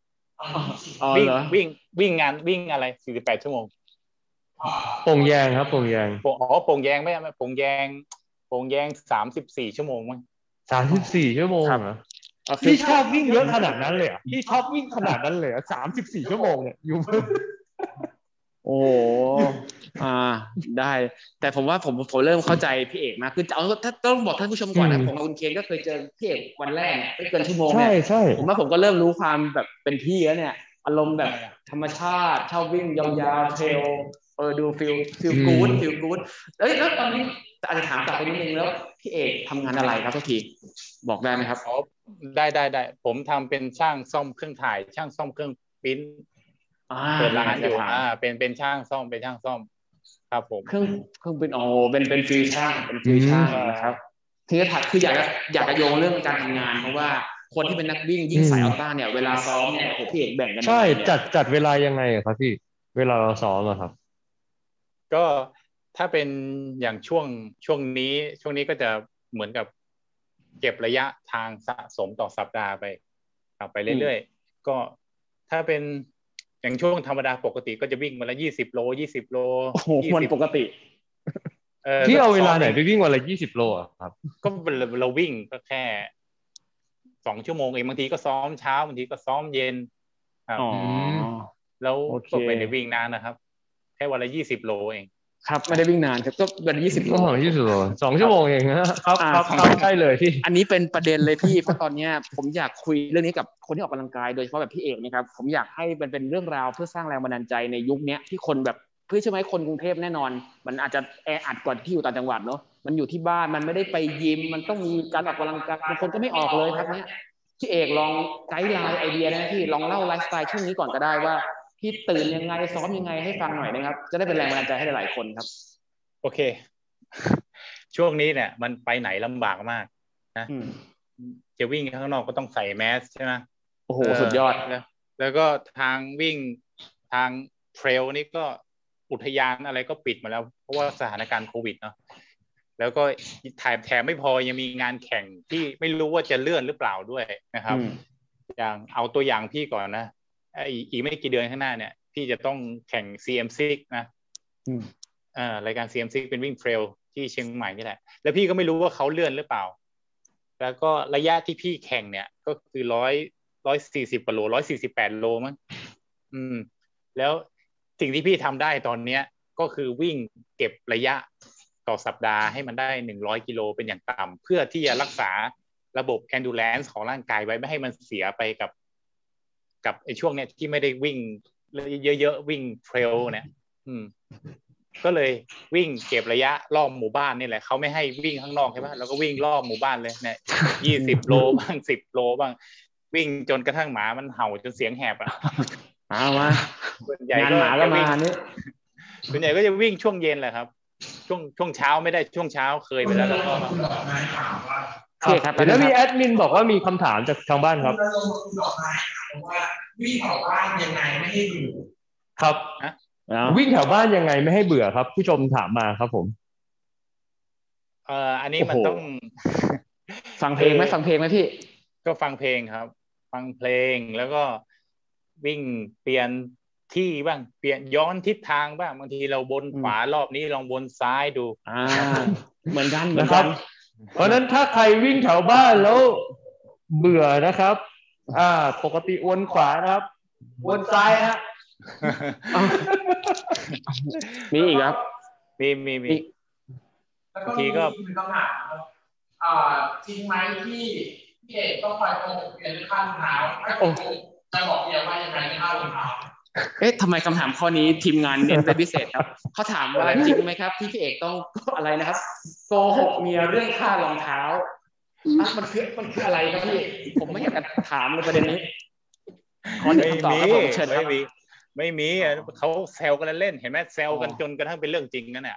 วิ่งงานวิ่งอะไร48 ชั่วโมงโป่งแยงครับโป่งแยงโป่งแยงไม่โป่งแยง34 ชั่วโมงมั้ง 34 ชั่วโมงเหรอพี่ชอบวิ่งเยอะขนาดนั้นเลยพี่ชอบวิ่งขนาดนั้นเลย34 ชั่วโมงเนี่ยอยู่โอ้ได้แต่ผมว่าผมเริ่มเข้าใจพี่เอกนะคือถ้าต้องบอกท่านผู้ชมก่อนนะผมกับคุณเคนก็เคยเจอพี่เอกวันแรกไม่เกินชั่วโมงเนี่ยใช่ผมว่าผมก็เริ่มรู้ความแบบเป็นพี่แล้วเนี่ยอารมณ์แบบธรรมชาติชอบวิ่งยาวๆเทรลดูฟิลกู๊ดแล้วตอนนี้อาจจะถามกลับไปนิดนึงแล้วพี่เอกทำงานอะไรครับทุกทีบอกได้ไหมครับได้ผมทำเป็นช่างซ่อมเครื่องถ่ายช่างซ่อมเครื่องปริ้นเปิดร้านอยู่เป็นช่างซ่อมครับผมเครื่องเป็นฟิวชั่นนะครับคืออยากจะโยงเรื่องการทำงานเพราะว่าคนที่เป็นนักวิ่งยิ่งสายอัลตร้าเนี่ยเวลาซ้อมเนี่ยโอ้โหพี่เอกแบ่งกันใช่จัดเวลายังไงครับพี่เวลาเราซ้อมอะครับก็ถ้าเป็นอย่างช่วงนี้ก็จะเหมือนกับเก็บระยะทางสะสมต่อสัปดาห์ไปเรื่อยๆก็ถ้าเป็นอย่างช่วงธรรมดาปกติก็จะวิ่งวันละ20 โลโอ้โหวันปกติพี่เอาเวลาไหนไปวิ่งวันละ20 โลครับก็เราวิ่งก็แค่2 ชั่วโมงเองบางทีก็ซ้อมเช้าบางทีก็ซ้อมเย็นแล้วก็ไม่ได้วิ่งนานนะครับแค่วันละ20 โลเองครับไม่ได้วิ่งนานครับก็วันละ20 โล 20 โล2 ชั่วโมงเองครับใช่เลยพี่อันนี้เป็นประเด็นเลยพี่เพราะตอนนี้ผมอยากคุยเรื่องนี้กับคนที่ออกกำลังกายโดยเฉพาะแบบพี่เอกนะครับผมอยากให้มันเป็นเรื่องราวเพื่อสร้างแรงบันดาลใจในยุคนี้ที่คนแบบเพื่อใช่ไหมคนกรุงเทพแน่นอนมันอาจจะแออัดกว่าที่อยู่ต่างจังหวัดเนาะมันอยู่ที่บ้านมันไม่ได้ไปยิมมันต้องมีการออกกำลังกายบางคนก็ไม่ออกเลยครับเนี้ยพี่เอกลองไกด์ไลน์ไอเดียนะพี่ลองเล่าไลฟ์สไตล์ช่วงนี้ก่อนก็ได้ว่าพี่ตื่นยังไงซ้อมยังไงให้ฟังหน่อยนะครับจะได้เป็นแรงบันดาลใจให้หลายๆคนครับโอเคช่วงนี้เนี่ยมันไปไหนลำบากมากนะจะวิ่งข้างนอกก็ต้องใส่แมสใช่ไหมโอ้โหสุดยอดแล้วก็ทางวิ่งทางเทรลนี่ก็อุทยานอะไรก็ปิดมาแล้วเพราะว่าสถานการณ์โควิดเนาะแล้วก็แถมไม่พอยังมีงานแข่งที่ไม่รู้ว่าจะเลื่อนหรือเปล่าด้วยนะครับอย่างเอาตัวอย่างพี่ก่อนนะอีกไม่กี่เดือนข้างหน้าเนี่ยพี่จะต้องแข่ง CM6 นะรายการ CM6 เป็นวิ่งเทรลที่เชียงใหม่นี่แหละแล้วพี่ก็ไม่รู้ว่าเขาเลื่อนหรือเปล่าแล้วก็ระยะที่พี่แข่งเนี่ยก็คือ140 กว่าโล148 โลมั้งแล้วสิ่งที่พี่ทำได้ตอนเนี้ยก็คือวิ่งเก็บระยะต่อสัปดาห์ให้มันได้100 กิโลเป็นอย่างต่ำเพื่อที่จะรักษาระบบ endurance ของร่างกายไว้ไม่ให้มันเสียไปกับไอ้ช่วงเนี้ยที่ไม่ได้วิ่งเยอะๆวิ่งเทรลเนี่ยก็เลยวิ่งเก็บระยะรอบหมู่บ้านนี่แหละเขาไม่ให้วิ่งข้างนอกใช่ไหมแล้วก็วิ่งรอบหมู่บ้านเลยเนี่ย20 โลบ้าง10 โลบ้างวิ่งจนกระทั่งหมามันเห่าจนเสียงแหบอ่ะมาส่วนใหญ่ก็มาเนี่ยส่วนใหญ่ก็จะวิ่งช่วงเย็นแหละครับช่วงเช้าไม่ได้ช่วงเช้าเคยไปแล้วก็ครับแล้วมีแอดมินบอกว่ามีคำถามจากทางบ้านครับวิ่งแถวบ้านยังไงไม่ให้เบื่อครับวิ่งแถวบ้านยังไงไม่ให้เบื่อครับผู้ชมถามมาครับผมอันนี้มันต้องฟังเพลงไหมพี่ก็ฟังเพลงครับฟังเพลงแล้วก็วิ่งเปลี่ยนที่บ้างเปลี่ยนย้อนทิศทางบ้างบางทีเราบนขวารอบนี้ลองบนซ้ายดูเหมือนกันนะครับเพราะนั้นถ้าใครวิ่งแถวบ้านแล้วเบื่อนะครับปกติวนขวานะครับวนซ้ายฮะมีอีกครับมีบางทีก็ต้องถามจริงไหมที่พี่เอกต้องคอยโกหกเรียนข้าวรองเท้าให้ผมจะบอกเรียนว่ายังไงข้าวรองเท้าทำไมคำถามข้อนี้ทีมงานเน้นเป็นพิเศษครับเขาถามว่าจริงไหมครับที่พี่เอกต้องอะไรนะครับโกหกเมียเรื่องค่ารองเท้ามันคืออะไรครับพี่ผมไม่อยากจะถามเลยประเด็นนี้ขอหนึ่งคำตอบครับผมเชิญครับไม่มีเขาแซวกันเล่นเห็นไหมแซวกันจนกระทั่งเป็นเรื่องจริงนั่นแหละ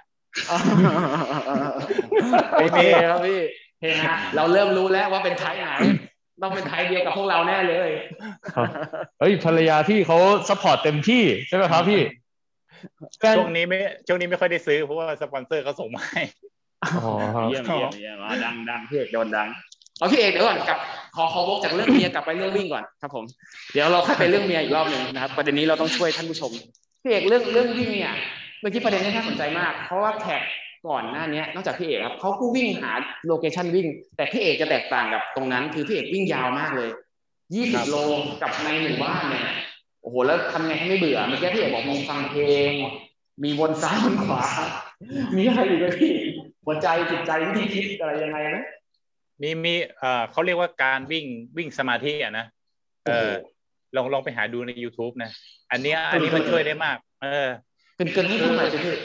โอเคครับพี่เราเริ่มรู้แล้วว่าเป็นไทยไหนต้องเป็นไทยเดียวกับพวกเราแน่เลยภรรยาพี่เขาซัพพอร์ตเต็มที่ใช่ไหมครับพี่ช่วงนี้ไม่ค่อยได้ซื้อเพราะว่าสปอนเซอร์เขาส่งมาให้เยี่ยมดังพี่เอกโดนดังเอาพี่เอกเดี๋ยวก่อนกับขอวกจากเรื่องเมียกลับไปเรื่องวิ่งก่อนครับผมเดี๋ยวเราค่อยไปเรื่องเมียอีกรอบนึงนะครับประเด็นนี้เราต้องช่วยท่านผู้ชมพี่เอกเรื่องวิ่งเนี่ยเมื่อกี้ประเด็นนี้น่าสนใจมากเพราะว่าแขกก่อนหน้านี้นอกจากพี่เอกครับเขาก็วิ่งหาโลเคชั่นวิ่งแต่พี่เอกจะแตกต่างกับตรงนั้นคือพี่เอกวิ่งยาวมากเลย20 โลกับในหมู่บ้านเนี่ยโอ้โหแล้วทำไงให้ไม่เบื่อเมื่อกี้พี่เอกบอกมีฟังเพลงมีวนซ้ายวนขวามีอะไรอีกไหมพี่หัวใจจิตใจวิธีคิดอะไรยังไงไหมมีเขาเรียกว่าการวิ่งสมาธินะลองไปหาดูใน YouTube นะอันนี้มันช่วยได้มากเกินให้พูดหน่อยสิพี่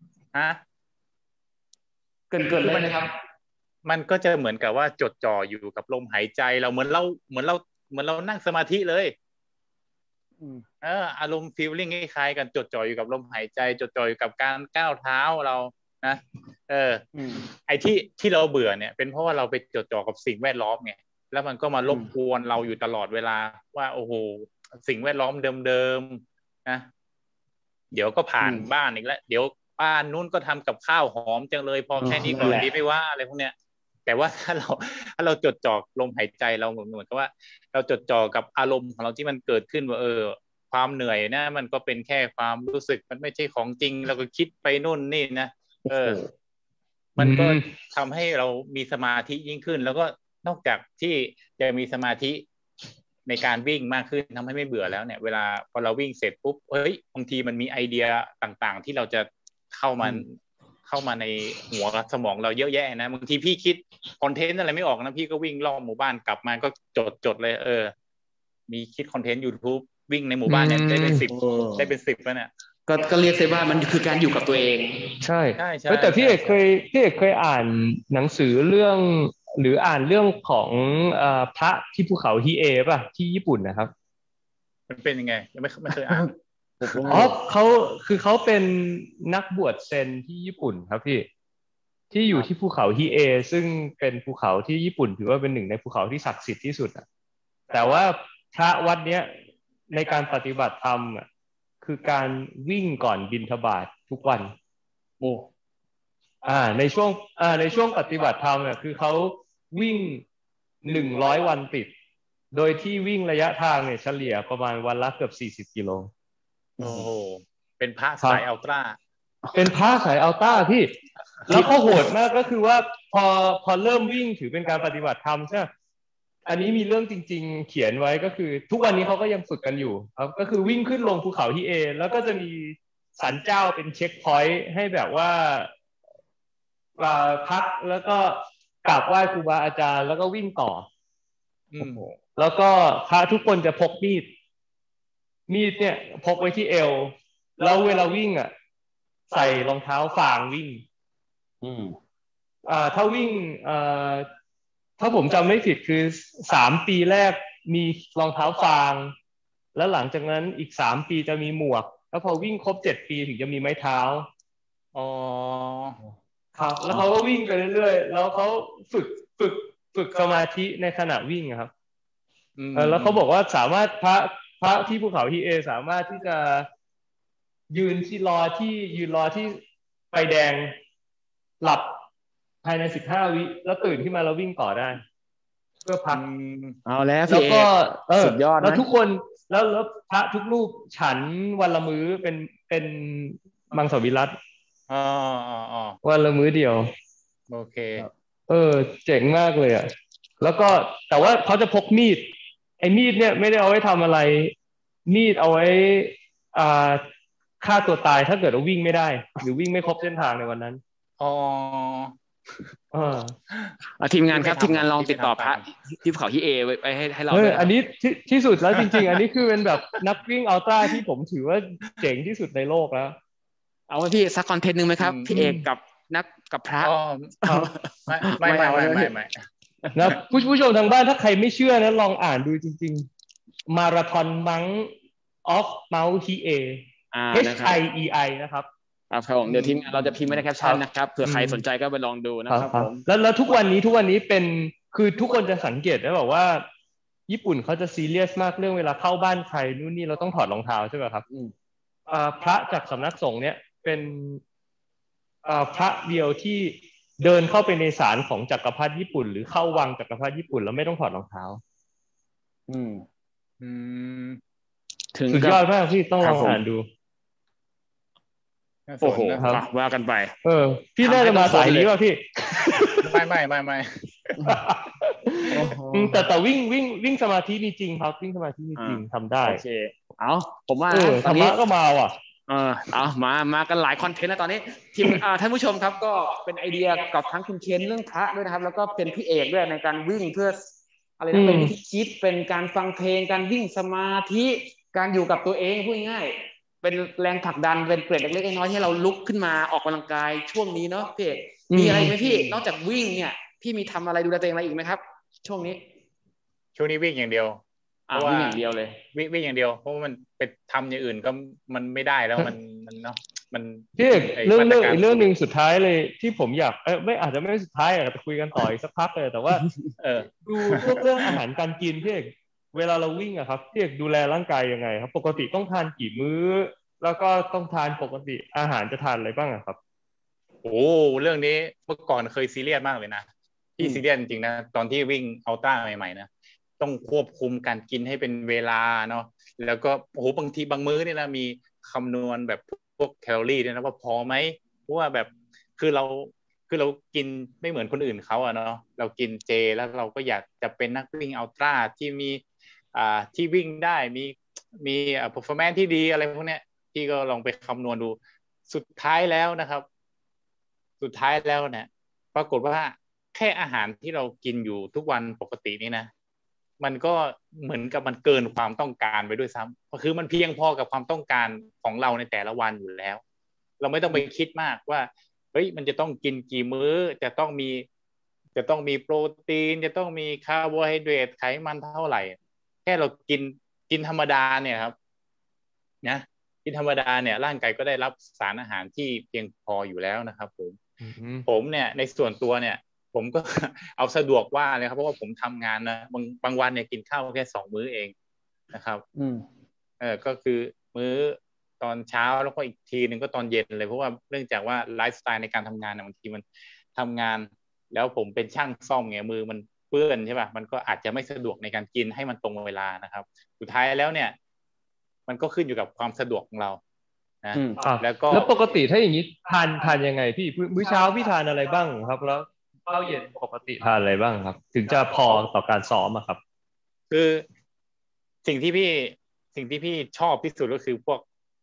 เกินเลยนะครับมันก็จะเหมือนกับว่าจดจ่ออยู่กับลมหายใจเราเหมือนเรานั่งสมาธิเลยอารมณ์ฟีลลิ่งคล้ายๆกันจดจ่ออยู่กับลมหายใจจดจ่ออยู่กับการก้าวเท้าเรานะไอ้ที่เราเบื่อเนี่ยเป็นเพราะว่าเราไปจดจ่อกับสิ่งแวดล้อมไงแล้วมันก็มารบกวนเราอยู่ตลอดเวลาว่าโอ้โหสิ่งแวดล้อมเดิมๆนะเดี๋ยวก็ผ่านบ้านอีกแล้วเดี๋ยวบ้านนู้นก็ทำกับข้าวหอมจังเลยพอแค่นี้ก่อนดีไม่ว่าอะไรพวกเนี้ยแต่ว่าถ้าเราจดจ่อลมหายใจเราเหมือนกับว่าเราจดจ่อกับอารมณ์ของเราที่มันเกิดขึ้นว่าความเหนื่อยนะมันก็เป็นแค่ความรู้สึกมันไม่ใช่ของจริงเราก็คิดไปนู่นนี่นะมันก็ทำให้เรามีสมาธิยิ่งขึ้นแล้วก็นอกจากที่จะมีสมาธิในการวิ่งมากขึ้นทำให้ไม่เบื่อแล้วเนี่ยเวลาพอเราวิ่งเสร็จปุ๊บบางทีมันมีไอเดียต่างๆที่เราจะเข้ามาในหัวสมองเราเยอะแยะนะบางทีพี่คิดคอนเทนต์อะไรไม่ออกนะพี่ก็วิ่งรอบหมู่บ้านกลับมาก็จดเลยมีคิดคอนเทนต์ YouTube วิ่งในหมู่บ้านเนี่ยได้เป็น10แล้วเนี่ยก็เรียกได้ว่ามันคือการอยู่กับตัวเองใช่แต่พี่เอกเคยอ่านหนังสือเรื่องหรืออ่านเรื่องของพระที่ภูเขาฮิเอป่ะที่ญี่ปุ่นนะครับมันเป็นยังไงยังไม่เคยอ่านเขาเป็นนักบวชเซนที่ญี่ปุ่นครับพี่ที่อยู่ที่ภูเขาฮิเอซึ่งเป็นภูเขาที่ญี่ปุ่นถือว่าเป็นหนึ่งในภูเขาที่ศักดิ์สิทธิ์ที่สุดแต่ว่าพระวัดเนี้ยในการปฏิบัติธรรมคือการวิ่งก่อนบิณฑบาตทุกวันในช่วงปฏิบัติธรรมเนี่ยคือเขาวิ่ง100 วันติดโดยที่วิ่งระยะทางเนี่ยเฉลี่ยประมาณวันละเกือบ40 กิโลโอ้โหเป็นพระสายอัลตร้าเป็นพระสายอัลต้าพี่แล้วก็โหดมากก็คือว่าพอเริ่มวิ่งถือเป็นการปฏิบัติธรรมใช่ไหมอันนี้มีเรื่องจริงๆเขียนไว้ก็คือทุกวันนี้เขาก็ยังฝึกกันอยู่ครับก็คือวิ่งขึ้นลงภูเขาที่แล้วก็จะมีศาลเจ้าเป็นเช็คพอยต์ให้แบบว่าพักแล้วก็กราบไหว้ครูบาอาจารย์แล้วก็วิ่งต่อแล้วก็พระทุกคนจะพกมีดเนี่ยพกไว้ที่เอวแล้วเวลาวิ่งอ่ะใส่รองเท้าฟางวิ่งถ้าวิ่งถ้าผมจำไม่ผิดคือ3 ปีแรกมีรองเท้าฟางแล้วหลังจากนั้นอีก3 ปีจะมีหมวกแล้วพอวิ่งครบ7 ปีถึงจะมีไม้เท้าครับแล้วเขาก็วิ่งไปเรื่อยๆแล้วเขาฝึกสมาธิในขณะวิ่งครับแล้วเขาบอกว่าสามารถพระที่ภูเขาที่สามารถที่จะยืนรอที่ไฟแดงหลับภายใน15 วิแล้วตื่นขึ้นมาแล้ววิ่งต่อได้เพื่อพักเอาแล้วแล้วก็สุดยอดนะแล้วทุกคนแล้วพระทุกรูปฉันวันละมื้อเป็นมังสวิรัติวันละมื้อเดียวโอเคเจ๋งมากเลยอ่ะแล้วก็แต่ว่าเขาจะพกมีดไอ้มีดเนี่ยไม่ได้เอาไว้ทำอะไรมีดเอาไว้ฆ่าตัวตายถ้าเกิดว่าวิ่งไม่ได้หรือวิ่งไม่ครบเส้นทางในวันนั้นทีมงานครับทีมงานลองติดต่อพระที่ภูเขาที่ไปให้เราอันนี้ที่สุดแล้วจริงๆอันนี้คือเป็นแบบนักวิ่งอัลตร้าที่ผมถือว่าเจ๋งที่สุดในโลกแล้วเอาพี่สักคอนเทนต์นึงไหมครับพี่เอกกับพระไม่นะผู้ชมทางบ้านถ้าใครไม่เชื่อนะลองอ่านดูจริงๆมาราธอนมังออฟเมาท์ทีHIEI นะครับครับผมเดี๋ยวทีมเราจะพิมพ์ไว้ในแคปชั่นนะครับเผื่อใครสนใจก็ไปลองดูนะครับผมแล้วทุกวันนี้เป็นคือทุกคนจะสังเกตได้บอกว่าญี่ปุ่นเขาจะซีเรียสมากเรื่องเวลาเข้าบ้านใครนู่นนี่เราต้องถอดรองเท้าใช่ไหมครับพระจากสำนักสงฆ์เนี่ยเป็นพระเดียวที่เดินเข้าไปในศาลของจักรพรรดิญี่ปุ่นหรือเข้าวังจักรพรรดิญี่ปุ่นแล้วไม่ต้องถอดรองเท้าถึงสุดยอดมากพี่ต้องลองอ่านดูโอ้โหว่ากันไปพี่น่าจะมาสายนี้ป่ะพี่ไม่แต่วิ่งสมาธิมีจริงครับวิ่งสมาธิมีจริงทำได้โอเคผมว่าธรรมะก็มาว่ะมากันหลายคอนเทนต์แล้วตอนนี้ทีมท่านผู้ชมครับก็เป็นไอเดียกับทั้งคุณเคนเรื่องพระด้วยนะครับแล้วก็เป็นพี่เอกด้วยในการวิ่งเพื่ออะไรนะเป็นวิธีคิดเป็นการฟังเพลงการวิ่งสมาธิการอยู่กับตัวเองพูดง่ายเป็นแรงผลักดันเป็นเกร็ดเล็กๆน้อยๆให้เราลุกขึ้นมาออกกำลังกายช่วงนี้เนาะพี่เอกมีอะไรไหมพี่นอกจากวิ่งเนี่ยพี่มีทำอะไรดูแลตัวเองอะไรอีกไหมครับช่วงนี้วิ่งอย่างเเดียววิ่งอย่างเดียวเลยวิ่งอย่างเดียวเพราะว่ามันไปทำอย่างอื่นก็มันไม่ได้แล้วมันเนาะมันพี่เรื่องนึงสุดท้ายเลยที่ผมอยากไม่อาจจะไม่สุดท้ายอาจจะคุยกันต่ออีกสักพักเลยแต่ว่าดูพวกเรื่องอาหารการกินพี่เวลาเราวิ่งอะครับพี่ดูแลร่างกายยังไงครับปกติต้องทานกี่มื้อแล้วก็ต้องทานปกติอาหารจะทานอะไรบ้างครับโอ้เรื่องนี้เมื่อก่อนเคยซีเรียสมากเลยนะที่ซีเรียสจริงๆนะตอนที่วิ่งอัลตร้าใหม่ๆนะต้องควบคุมการกินให้เป็นเวลาเนาะแล้วก็โอ้โหบางทีบางมื้อเนี่ยนะมีคำนวณแบบพวกแคลอรี่ด้วยนะว่าพอไหมเพราะว่าแบบคือเรากินไม่เหมือนคนอื่นเขาอะเนาะเรากินเจแล้วเราก็อยากจะเป็นนักวิ่งอัลตร้าที่มีที่วิ่งได้มีperformance ที่ดีอะไรพวกเนี้ยที่ก็ลองไปคำนวณดูสุดท้ายแล้วนะครับเนี่ยปรากฏว่าแค่อาหารที่เรากินอยู่ทุกวันปกตินี่นะมันก็เหมือนกับมันเกินความต้องการไปด้วยซ้ำคือมันเพียงพอกับความต้องการของเราในแต่ละวันอยู่แล้วเราไม่ต้องไปคิดมากว่าเฮ้ยมันจะต้องกินกี่มื้อจะต้องมีโปรตีนจะต้องมีคาร์โบไฮเดรตไขมันเท่าไหร่แค่เรากินธรรมดาเนี่ยครับนะกินธรรมดาเนี่ยร่างกายก็ได้รับสารอาหารที่เพียงพออยู่แล้วนะครับผมเนี่ยในส่วนตัวเนี่ยผมก็เอาสะดวกว่าเลยครับเพราะว่าผมทำงานนะบางวันเนี่ยกินข้าวแค่2 มื้อเองนะครับก็คือมื้อตอนเช้าแล้วก็อีกทีหนึ่งก็ตอนเย็นเลยเพราะว่าเนื่องจากว่าไลฟ์สไตล์ในการทำงานบางทีมันทำงานแล้วผมเป็นช่างซ่อมไงมือมันเปื้อนใช่ป่ะมันก็อาจจะไม่สะดวกในการกินให้มันตรงเวลานะครับสุดท้ายแล้วเนี่ยมันก็ขึ้นอยู่กับความสะดวกของเรานะแล้วปกติถ้าอย่างนี้ทานยังไงพี่มื้อเช้าพี่ทานอะไรบ้างครับแล้วข้าวเย็นปกติทานอะไรบ้างครับถึงจะพอต่อการซ้อมอะครับคือสิ่งที่พี่ชอบที่สุดก็คือพวก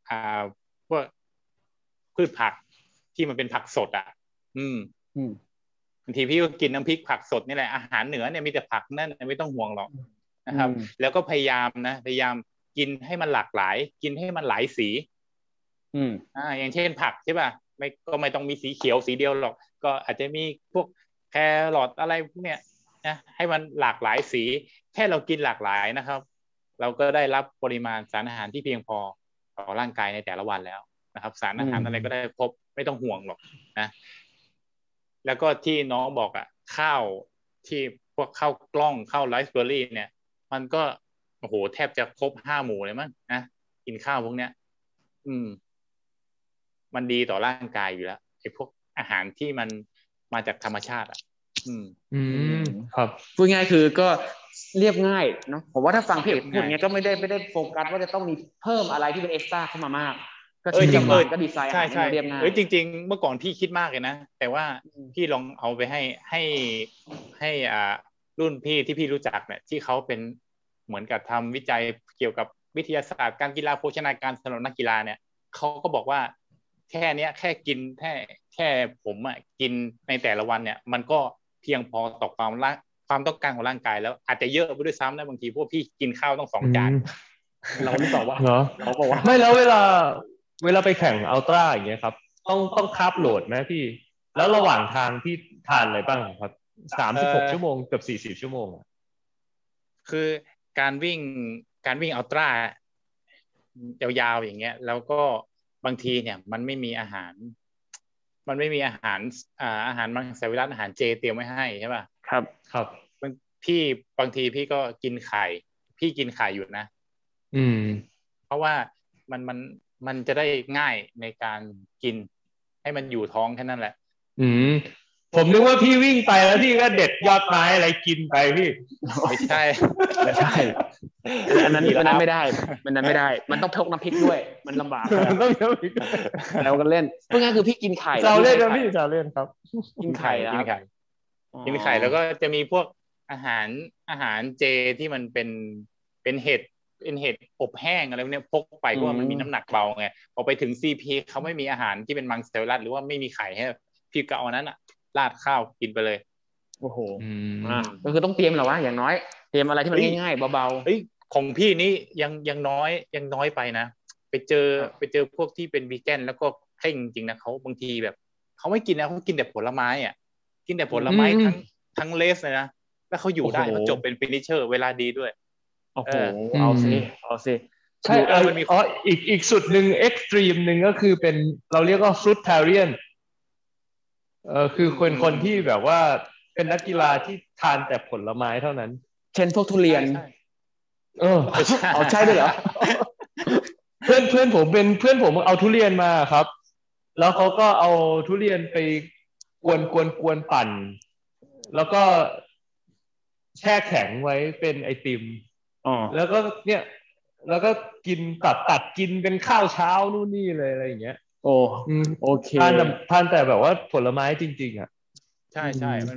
พืชผักที่มันเป็นผักสดอ่ะบางทีพี่ก็กินน้ำพริกผักสดนี่แหละอาหารเหนือเนี่ยมีแต่ผักนั่นไม่ต้องห่วงหรอกนะครับแล้วก็พยายามกินให้มันหลากหลายกินให้มันหลายสีอย่างเช่นผักใช่ป่ะไม่ต้องมีสีเขียวสีเดียวหรอกก็อาจจะมีพวกแครอทอะไรพวกเนี้ยนะให้มันหลากหลายสีแค่เรากินหลากหลายนะครับเราก็ได้รับปริมาณสารอาหารที่เพียงพอต่อร่างกายในแต่ละวันแล้วนะครับสารอาหารอะไรก็ได้ครบไม่ต้องห่วงหรอกนะแล้วก็ที่น้องบอกอ่ะข้าวที่พวกข้าวกล้องข้าวไรซ์เบอร์รี่เนี่ยมันก็โอ้โหแทบจะครบ5 หมู่เลยมั้งนะกินข้าวพวกเนี้ยมันดีต่อร่างกายอยู่แล้วไอ้พวกอาหารที่มันมาจากธรรมชาติอ่ะครับพูดง่ายคือก็เรียบง่ายเนาะผมว่าถ้าฟังพี่เอกพูดอย่างเงี้ยก็ไม่ได้โฟกัสว่าจะต้องมีเพิ่มอะไรที่เป็นเอ็กซ์ตร้าเข้ามามากก็จริงๆก็ดีไซน์อาหารให้เรียบง่ายจริงๆเมื่อก่อนพี่คิดมากเลยนะแต่ว่าพี่ลองเอาไปให้รุ่นพี่ที่พี่รู้จักเนี่ยที่เขาเป็นเหมือนกับทำวิจัยเกี่ยวกับวิทยาศาสตร์การกีฬาโภชนาการสำหรับนักกีฬาเนี่ยเขาก็บอกว่าแค่นี้แค่กินแค่ผมกินในแต่ละวันเนี่ยมันก็เพียงพอต่อความต้องการของร่างกายแล้วอาจจะเยอะไปด้วยซ้ำนะบางทีพวกพี่กินข้าวต้อง2 จานเราไม่ตอบว่าเขาบอกว่าไม่แล้วเวลาไปแข่งอัลตร้าอย่างเงี้ยครับต้องคาร์บโหลดไหมพี่แล้วระหว่างทางพี่ทานอะไรบ้างครับ36 ชั่วโมงกับ40 ชั่วโมงคือการวิ่งอัลตร้ายาวๆอย่างเงี้ยแล้วก็บางทีเนี่ยมันไม่มีอาหารมังสวิรัติอาหารเจเตรียมไว้ให้ใช่ป่ะครับบางทีพี่ก็กินไข่อยู่นะเพราะว่ามันจะได้ง่ายในการกินให้มันอยู่ท้องแค่นั้นแหละผมนึกว่าพี่วิ่งไปแล้วพี่ก็เด็ดยอดไม้อะไรกินไปพี่ไม่ใช่อันนั้นไม่ได้มันต้องพกน้ำพริกด้วยมันลำบากแล้วกันเล่นพูดง่ายคือพี่กินไข่เราเล่นนะพี่เราเล่นครับกินไข่แล้วก็จะมีพวกอาหารเจที่มันเป็นเห็ดอบแห้งอะไรพวกนี้พกไปเพราะว่ามันมีน้ำหนักเบาไงพอไปถึง CP เขาไม่มีอาหารที่เป็นมังสวิรัติหรือว่าไม่มีไข่ให้พี่ก็เอานั้นราดข้าวกินไปเลยโอ้โหก็คือต้องเตรียมเหรอวะอย่างน้อยเตรียมอะไรที่มันง่ายๆเบาๆของพี่นี่ยังน้อยไปนะไปเจอพวกที่เป็นวีแกนแล้วก็เคร่งจริงนะเขาบางทีแบบเขาไม่กินนะเขากินแต่ผลไม้กินแต่ผลไม้ทั้งเลสเลยนะแล้วเขาอยู่ได้เขาจบเป็นฟินิชเชอร์เวลาดีด้วยโอ้โหเอาสิใช่มันมีอีกสุดหนึ่งเอ็กซ์ตรีมหนึ่งก็คือเป็นเราเรียกว่าฟรุตเทเรียนคือคนที่แบบว่าเป็นนักกีฬาที่ทานแต่ผลไม้เท่านั้นเช่นพวกทุเรียนเอาใช่ด้วยเหรอเพื่อนผมเอาทุเรียนมาครับแล้วเขาก็เอาทุเรียนไปกวนปั่นแล้วก็แช่แข็งไว้เป็นไอติมแล้วก็เนี่ยแล้วก็กินตัดกินเป็นข้าวเช้านู่นนี่เลยอะไรอย่างเงี้ยโอเคทานแต่แบบว่าผลไม้จริงๆอ่ะใช่มัน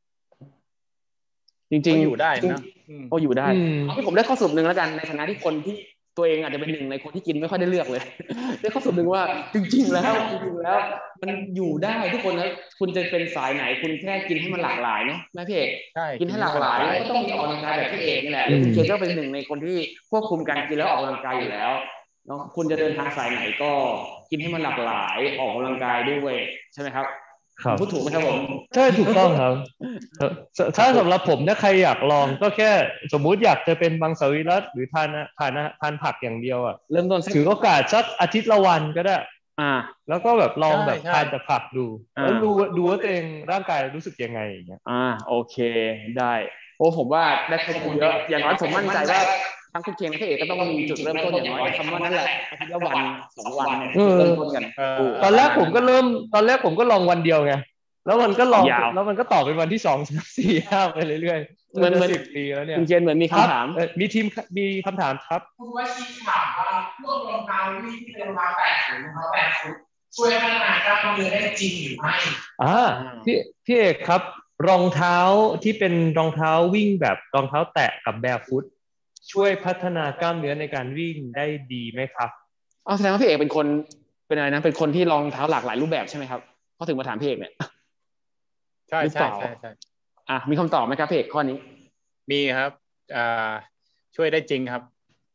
จริงๆอยู่ได้นะก็อยู่ได้ที่ผมได้ข้อสรุปนึงแล้วกันในฐานะที่คนที่ตัวเองอาจจะเป็นหนึ่งในคนที่กินไม่ค่อยได้เลือกเลยได้ข้อสรุปนึงว่าจริงๆแล้วมันอยู่ได้ทุกคนนะคุณจะเป็นสายไหนคุณแค่กินให้มันหลากหลายเนาะแม่พี่เอกกินให้หลากหลายแล้วก็ต้องมีออกกำลังกายแบบพี่เอกนี่แหละคุณเจก็เป็นหนึ่งในคนที่ควบคุมการกินแล้วออกกำลังกายอยู่แล้วเนาะคุณจะเดินทางสายไหนก็กินให้มันหลากหลายออกกำลังกายด้วยใช่ไหมครับพูดถูกไหมครับผมใช่ถูกต้องครับถ้าสำหรับผมถ้าใครอยากลองก็แค่สมมุติอยากจะเป็นมังสวิรัติหรือทานผักอย่างเดียวเริ่มต้นถือโอกาสสักอาทิตย์ละวันก็ได้แล้วก็แบบลองแบบทานแต่ผักดูแล้วดูว่าตัวเองร่างกายรู้สึกยังไงอย่างเงี้ยโอเคได้โอ้ผมว่าได้ข้อมูลเยอะอย่างน้อยผมมั่นใจว่าทั้งคุณเคนและพี่เอกก็ต้องมีจุดเริ่มต้นอย่างน้อยคำว่านั่นแหละอาทิตย์ละวัน2 วันเนี่ยเออเริ่มต้นกันตอนแรกผมก็ลองวันเดียวไงแล้วมันก็ลองยาวแล้วมันก็ต่อเป็นวันที่2 3 4 5ไปเรื่อยๆเหมือน 10 ปีแล้วเนี่ยคุณเคนเหมือนมีครับคำถามมีคำถามครับคุณว่าชีถามว่าพวกรองเท้าวิ่งที่เป็นรองเท้าแตะหรือรองเท้าแตะฟุตช่วยพัฒนากล้ามเนื้อได้จริงหรือไม่พี่เอกครับ รองเท้าที่เป็นรองเท้าวิ่งแบบรองเท้าแตะกับแบร์ฟุตช่วยพัฒนากล้ามเนื้อในการวิ่งได้ดีไหมครับแสดงว่าพี่เอกเป็นคนเป็นอะไรนะเป็นคนที่รองเท้าหลากหลายรูปแบบใช่ไหมครับเขาถึงมาถามพี่เอกเนี่ยใช่หรือใช่เปล่าใช่ใช่มีคำตอบไหมครับพี่เอกข้อนี้มีครับช่วยได้จริงครับ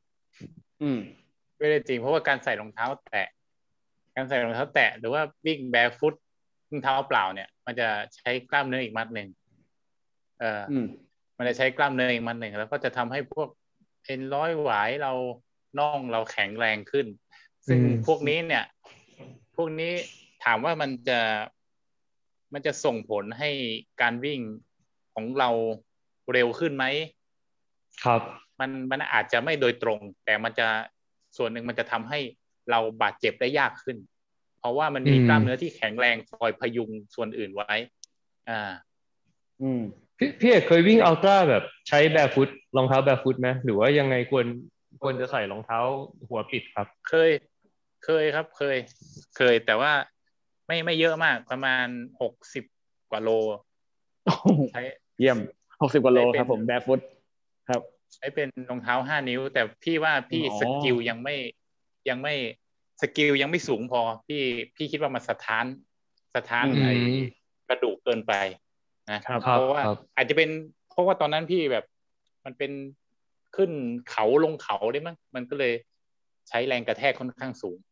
ช่วยได้จริงเพราะว่าการใส่รองเท้าแตะหรือว่าวิ่งแบร์ฟุตรองเท้าเปล่าเนี่ย มันจะใช้กล้ามเนื้ออีกมัดหนึ่งมันจะใช้กล้ามเนื้ออีกมัดหนึ่งแล้วก็จะทำให้พวกเอ็นร้อยหวายเราน่องเราแข็งแรงขึ้น ซึ่งพวกนี้ถามว่ามันจะส่งผลให้การวิ่งของเราเร็วขึ้นไหมครับมันอาจจะไม่โดยตรงแต่มันจะส่วนหนึ่งมันจะทำให้เราบาดเจ็บได้ยากขึ้นเพราะว่ามันมีกล้ามเนื้อที่แข็งแรงคอยพยุงส่วนอื่นไว้พี่เอกเคยวิ่งอัลตร้าแบบใช้แบร์ฟุตรองเท้าแบร์ฟุตไหมหรือว่ายังไงควรจะใส่รองเท้าหัวปิดครับเคยครับเคยแต่ว่าไม่เยอะมากประมาณ60 กว่าโลใช้เยี่ยม60 กว่าโลครับผมแบร์ฟุตครับใช้เป็นรองเท้า5 นิ้วแต่พี่ว่าพี่สกิลยังไม่สกิลยังไม่สูงพอพี่คิดว่ามันสถานไอ้กระดูกเกินไปนะครับเพราะว่าอาจจะเป็นเพราะว่าตอนนั้นพี่แบบมันเป็นขึ้นเขาลงเขาได้มั้งมันก็เลยใช้แรงกระแทกค่อนข้างสูง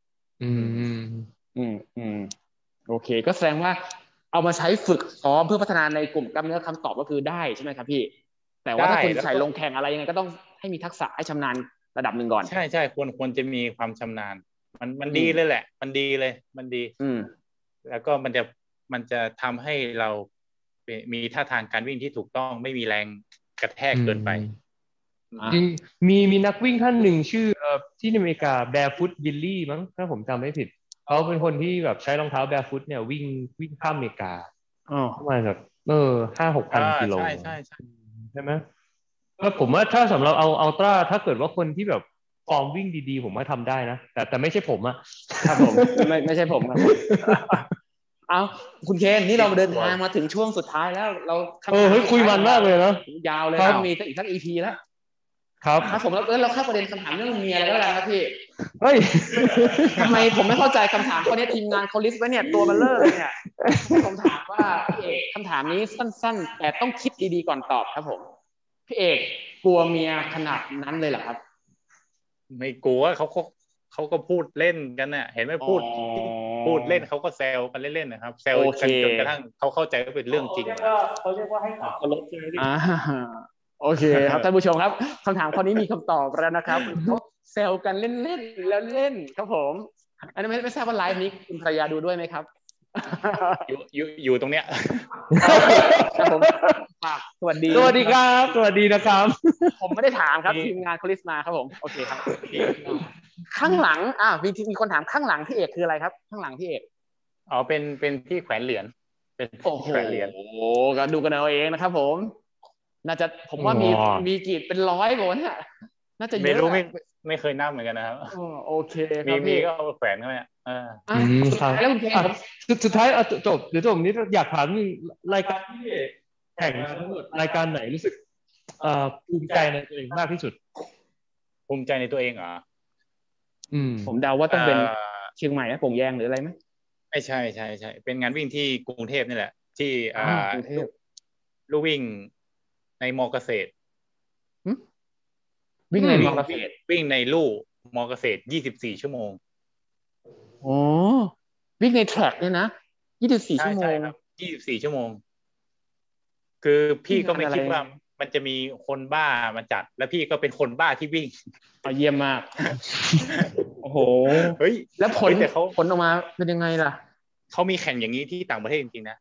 โอเคก็แสดงว่าเอามาใช้ฝึกซ้อมเพื่อพัฒนาในกลุ่มกล้ามเนื้อคำตอบก็คือได้ใช่ไหมครับพี่แต่ว่าถ้าคุณใส่ลงแข่งอะไรยังไงก็ต้องให้มีทักษะให้ชำนาญระดับหนึ่งก่อนใช่ควรจะมีความชำนาญมันดีเลยแหละมันดีเลยมันดีแล้วก็มันจะทำให้เรามีท่าทางการวิ่งที่ถูกต้องไม่มีแรงกระแทกเกินไปจริงมีนักวิ่งท่านหนึ่งชื่อที่อเมริกาแบร์ฟุตบิลลี่มั้งถ้าผมจำไม่ผิดเขาเป็นคนที่แบบใช้รองเท้าแบร์ฟุตเนี่ยวิ่งข้ามอเมริกาประมาณแบบ5-6,000 กิโลใช่ไหมแล้วผมว่าถ้าสำหรับเอาอัลตร้าถ้าเกิดว่าคนที่แบบฟอร์มวิ่งดีๆผมว่าทำได้นะแต่ไม่ใช่ผมอะครับผมไม่ใช่ผมครับเอาคุณเคนนี่เราเดินทางมาถึงช่วงสุดท้ายแล้วเราคุยมันมากเลยเนาะยาวเลยมีอีกสัก EP แล้วครับผมแล้วเราเข้าประเด็นคำถามเรื่องเมียแล้วกันครับพี่เฮ้ยทำไมผมไม่เข้าใจคำถามข้อนี้ทีมงานเขาลิสต์ไว้เนี่ยตัวเบลเลอร์เลยเนี่ยผมถามว่าพี่เอกคำถามนี้สั้นๆแต่ต้องคิดดีๆก่อนตอบครับผมพี่เอกกลัวเมียขนาดนั้นเลยเหรอครับไม่กลัวเขาก็พูดเล่นกันน่ะเห็นไหมพูดเล่นเขาก็แซวกันเล่นๆนะครับแซวกันจนกระทั่งเขาเข้าใจว่าเป็นเรื่องจริงเขาเรียกว่าให้ตอบเคารพใช่ไหมพี่โอเคครับท่านผู้ชมครับคำถามข้อนี้มีคำตอบแล้วนะครับเขาแซวกันเล่นๆแล้วเล่นครับผมอันนี้ไม่ทราบว่าไลฟ์นี้คุณภรรยาดูด้วยไหมครับอยู่ตรงเนี้ยครับผมสวัสดีครับสวัสดีนะครับผมไม่ได้ถามครับทีมงานคริสมาครับผมโอเคครับข้างหลังมีคนถามข้างหลังพี่เอกคืออะไรครับข้างหลังพี่เอกเป็นที่แขวนเหรียญเป็นแขวนเหรียญก็ดูกันเอาเองนะครับผมน่าจะผมว่ามีกี่เป็น100กว่าเนี่ยน่าจะเยอะไม่รู้ไม่เคยนับเหมือนกันนะครับโอเคครับมีก็เอาแขวนเข้าไปแล้วคุณเคนสุดท้ายจบนี้อยากถามรายการที่แข่งทั้งหมดรายการไหนรู้สึกภูมิใจในตัวเองมากที่สุดภูมิใจในตัวเองเหรอผมเดาว่าต้องเป็นเชียงใหม่นะโป่งแยงหรืออะไรไหมไม่ใช่เป็นงานวิ่งที่กรุงเทพนี่แหละที่กรุงเทพลู่วิ่งในมอเกษตรวิ่งในมอเกษตรวิ่งในลู่มอเกษตร24 ชั่วโมงวิ่งในแทร็กเนี่ยนะ24 ชั่วโมง 24 ชั่วโมงคือพี่ก็ไม่คิดว่ามันจะมีคนบ้ามาจัดแล้วพี่ก็เป็นคนบ้าที่วิ่งเยี่ยมมากโอ้โหเฮ้ยแล้วผลออกมาเป็นยังไงล่ะเขามีแข่งอย่างนี้ที่ต่างประเทศจริงๆนะ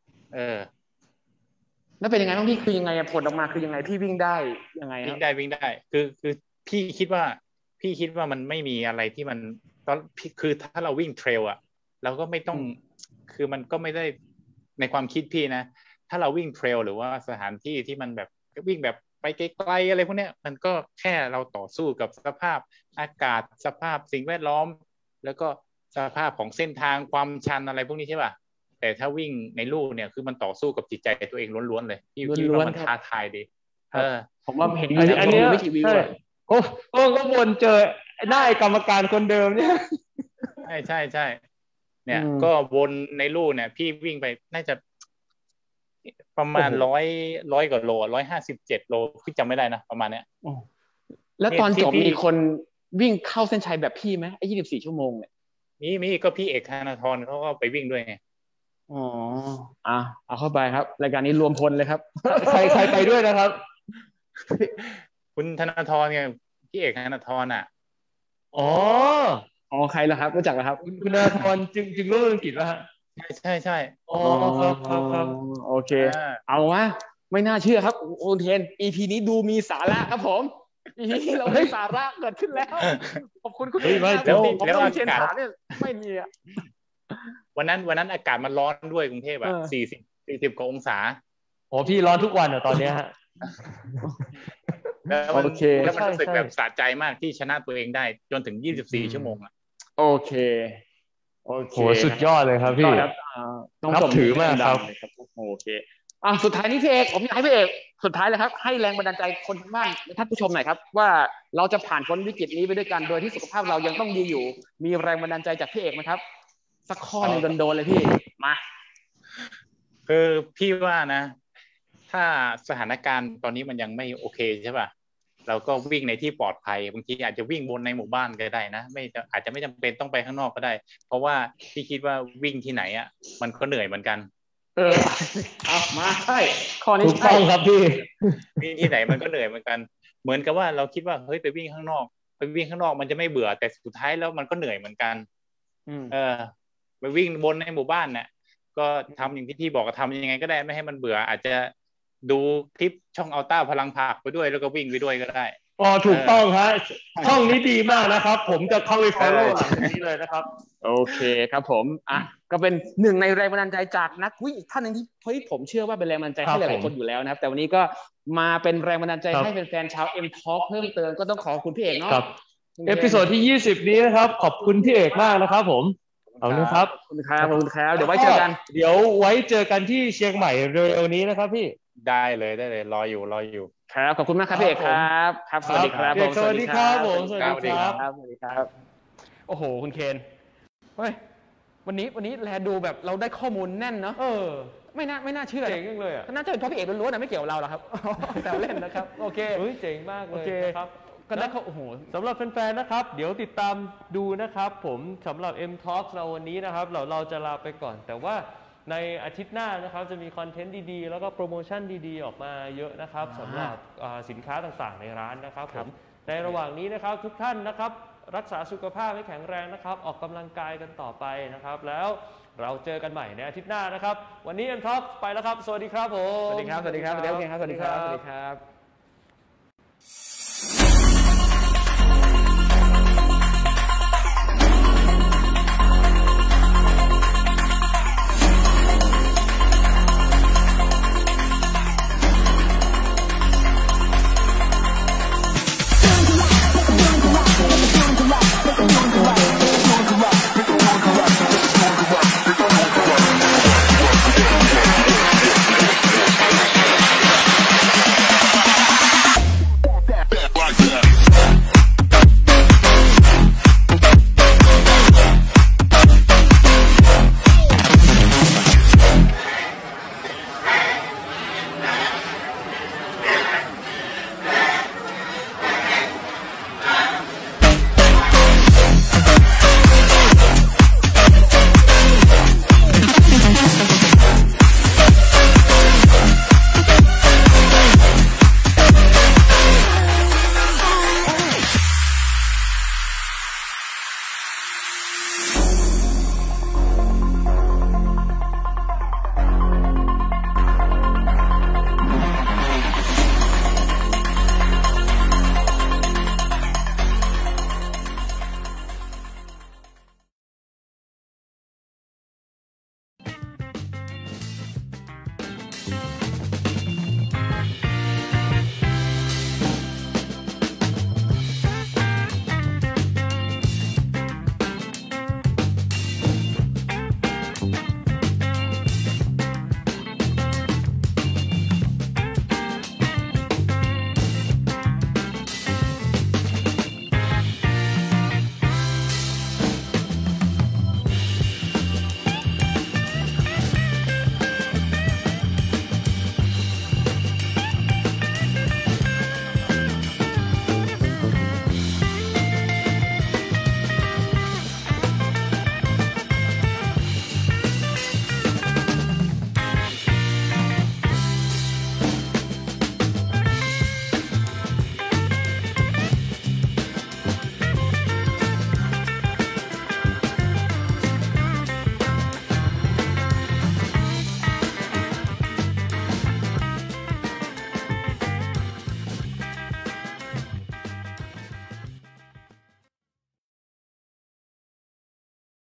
แล้วเป็นยังไงบ้างพี่คือยังไงผลออกมาคือยังไงพี่วิ่งได้ยังไงวิ่งได้คือพี่คิดว่ามันไม่มีอะไรที่มันตอนคือถ้าเราวิ่งเทรลอ่ะเราก็ไม่ต้องคือมันก็ไม่ได้ในความคิดพี่นะถ้าเราวิ่งเทรลหรือว่าสถานที่ที่มันแบบวิ่งแบบไปไกลๆอะไรพวกเนี้ยมันก็แค่เราต่อสู้กับสภาพอากาศสภาพสิ่งแวดล้อมแล้วก็สภาพของเส้นทางความชันอะไรพวกนี้ใช่ป่ะแต่ถ้าวิ่งในลู่เนี่ยคือมันต่อสู้กับจิตใจตัวเองล้วนๆเลยพี่คิดว่ามันท้าทายดีผมว่าเห็นอันนี้วิถีวิวโอ้ก็วนเจอหน้ากรรมการคนเดิมเนี่ยใช่เนี่ยก็วนในลู่เนี่ยพี่วิ่งไปน่าจะประมาณร้อยกว่าโล157 โลพี่จำไม่ได้นะประมาณเนี้ยแล้วตอนจบมีคนวิ่งเข้าเส้นชัยแบบพี่ไหมไอ้24 ชั่วโมงเนี่ยมีก็พี่เอกธนาธรเขาก็ไปวิ่งด้วยไงอ๋อเอาเข้าไปครับรายการนี้รวมพลเลยครับใครไปด้วยนะครับคุณธนาธรไงพี่เอกธนาธรอ๋อใครล่ะครับรู้จักไหมครับคุณธนาธรจึงรู้อังกฤษแล้วฮะใช่อ๋อครับโอเคเอาวะไม่น่าเชื่อครับโอเทน EP นี้ดูมีสาระครับผม EP เรามีสาระเกิดขึ้นแล้วขอบคุณคุณแล้วเชนถามเนี่ยไม่มีอ่ะวันนั้นอากาศมันร้อนด้วยกรุงเทพ40 กว่าองศาพี่ร้อนทุกวันตอนนี้ฮะแล้วมันรู้สึกแบบสะใจมากที่ชนะตัวเองได้จนถึง24 ชั่วโมงโอเคสุดยอดเลยครับพี่ต้องนับถือมากครับโอเคสุดท้ายนี้พี่เอกผมอยากให้พี่เอกสุดท้ายเลยครับให้แรงบันดาลใจคนทั้งบ้านท่านผู้ชมหน่อยครับว่าเราจะผ่านพ้นวิกฤตนี้ไปด้วยกันโดยที่สุขภาพเรายังต้องดีอยู่มีแรงบันดาลใจจากพี่เอกไหมครับสักข้อหนึ่งโดนๆเลยพี่มาคือพี่ว่านะถ้าสถานการณ์ตอนนี้มันยังไม่โอเคใช่ป่ะเราก็วิ่งในที่ปลอดภัยบางทีอาจจะวิ่งบนในหมู่บ้านก็ได้นะอาจจะไม่จำเป็นต้องไปข้างนอกก็ได้เพราะว่าพี่คิดว่าวิ่งที่ไหนมันก็เหนื่อยเหมือนกันมาใช่ข้อนี้ถูกต้องครับพี่วิ่งที่ไหนมันก็เหนื่อยเหมือนกันเหมือนกับว่าเราคิดว่าเฮ้ยไปวิ่งข้างนอกมันจะไม่เบื่อแต่สุดท้ายแล้วมันก็เหนื่อยเหมือนกันไปวิ่งบนในหมู่บ้านเนี่ยก็ทำอย่างที่พี่บอกทำยังไงก็ได้ไม่ให้มันเบื่ออาจจะดูคลิปช่องอัลต้าพลังผักไปด้วยแล้วก็วิ่งไปด้วยก็ได้ถูกต้องฮะช่องนี้ดีมากนะครับผมจะเข้าไป follow หลังนี้เลยนะครับโอเคครับผมก็เป็นหนึ่งในแรงบันดาลใจจากนักวิ่งอีกท่านหนึ่งที่ผมเชื่อว่าเป็นแรงบันดาลใจให้หลายคนอยู่แล้วนะครับแต่วันนี้ก็มาเป็นแรงบันดาลใจให้แฟนๆชาว M Talk เพิ่มเติมก็ต้องขอบคุณพี่เอกเนาะเอพิโซดที่20นี้นะครับขอบคุณพี่เอกมากนะครับผมเอาละครับขอบคุณครับเดี๋ยวไว้เจอกันที่เชียงใหม่เร็วๆนี้นะครับพี่ได้เลยรออยู่ครับขอบคุณมากครับพี่เอกครับสวัสดีครับสวัสดีครับผมสวัสดีครับโอ้โหคุณเคนเฮ้ยวันนี้แลดูแบบเราได้ข้อมูลแน่นเนาะไม่น่าเชื่อเจ๋งเลยน่าจะเป็นเพราะพี่เอกล้วนๆไม่เกี่ยวกับเราหรอกครับแต่เล่นนะครับโอเคเจ๋งมากเลยครับก็ได้โอ้โหสำหรับแฟนๆนะครับเดี๋ยวติดตามดูนะครับผมสำหรับ M Talk เราวันนี้นะครับเราจะลาไปก่อนแต่ว่าในอาทิตย์หน้านะครับจะมีคอนเทนต์ดีๆแล้วก็โปรโมชั่นดีๆออกมาเยอะนะครับสำหรับสินค้าต่างๆในร้านนะครับผมในระหว่างนี้นะครับทุกท่านนะครับรักษาสุขภาพให้แข็งแรงนะครับออกกำลังกายกันต่อไปนะครับแล้วเราเจอกันใหม่ในอาทิตย์หน้านะครับวันนี้ M Talk ไปแล้วครับสวัสดีครับผมสวัสดีครับสวัสดีครับ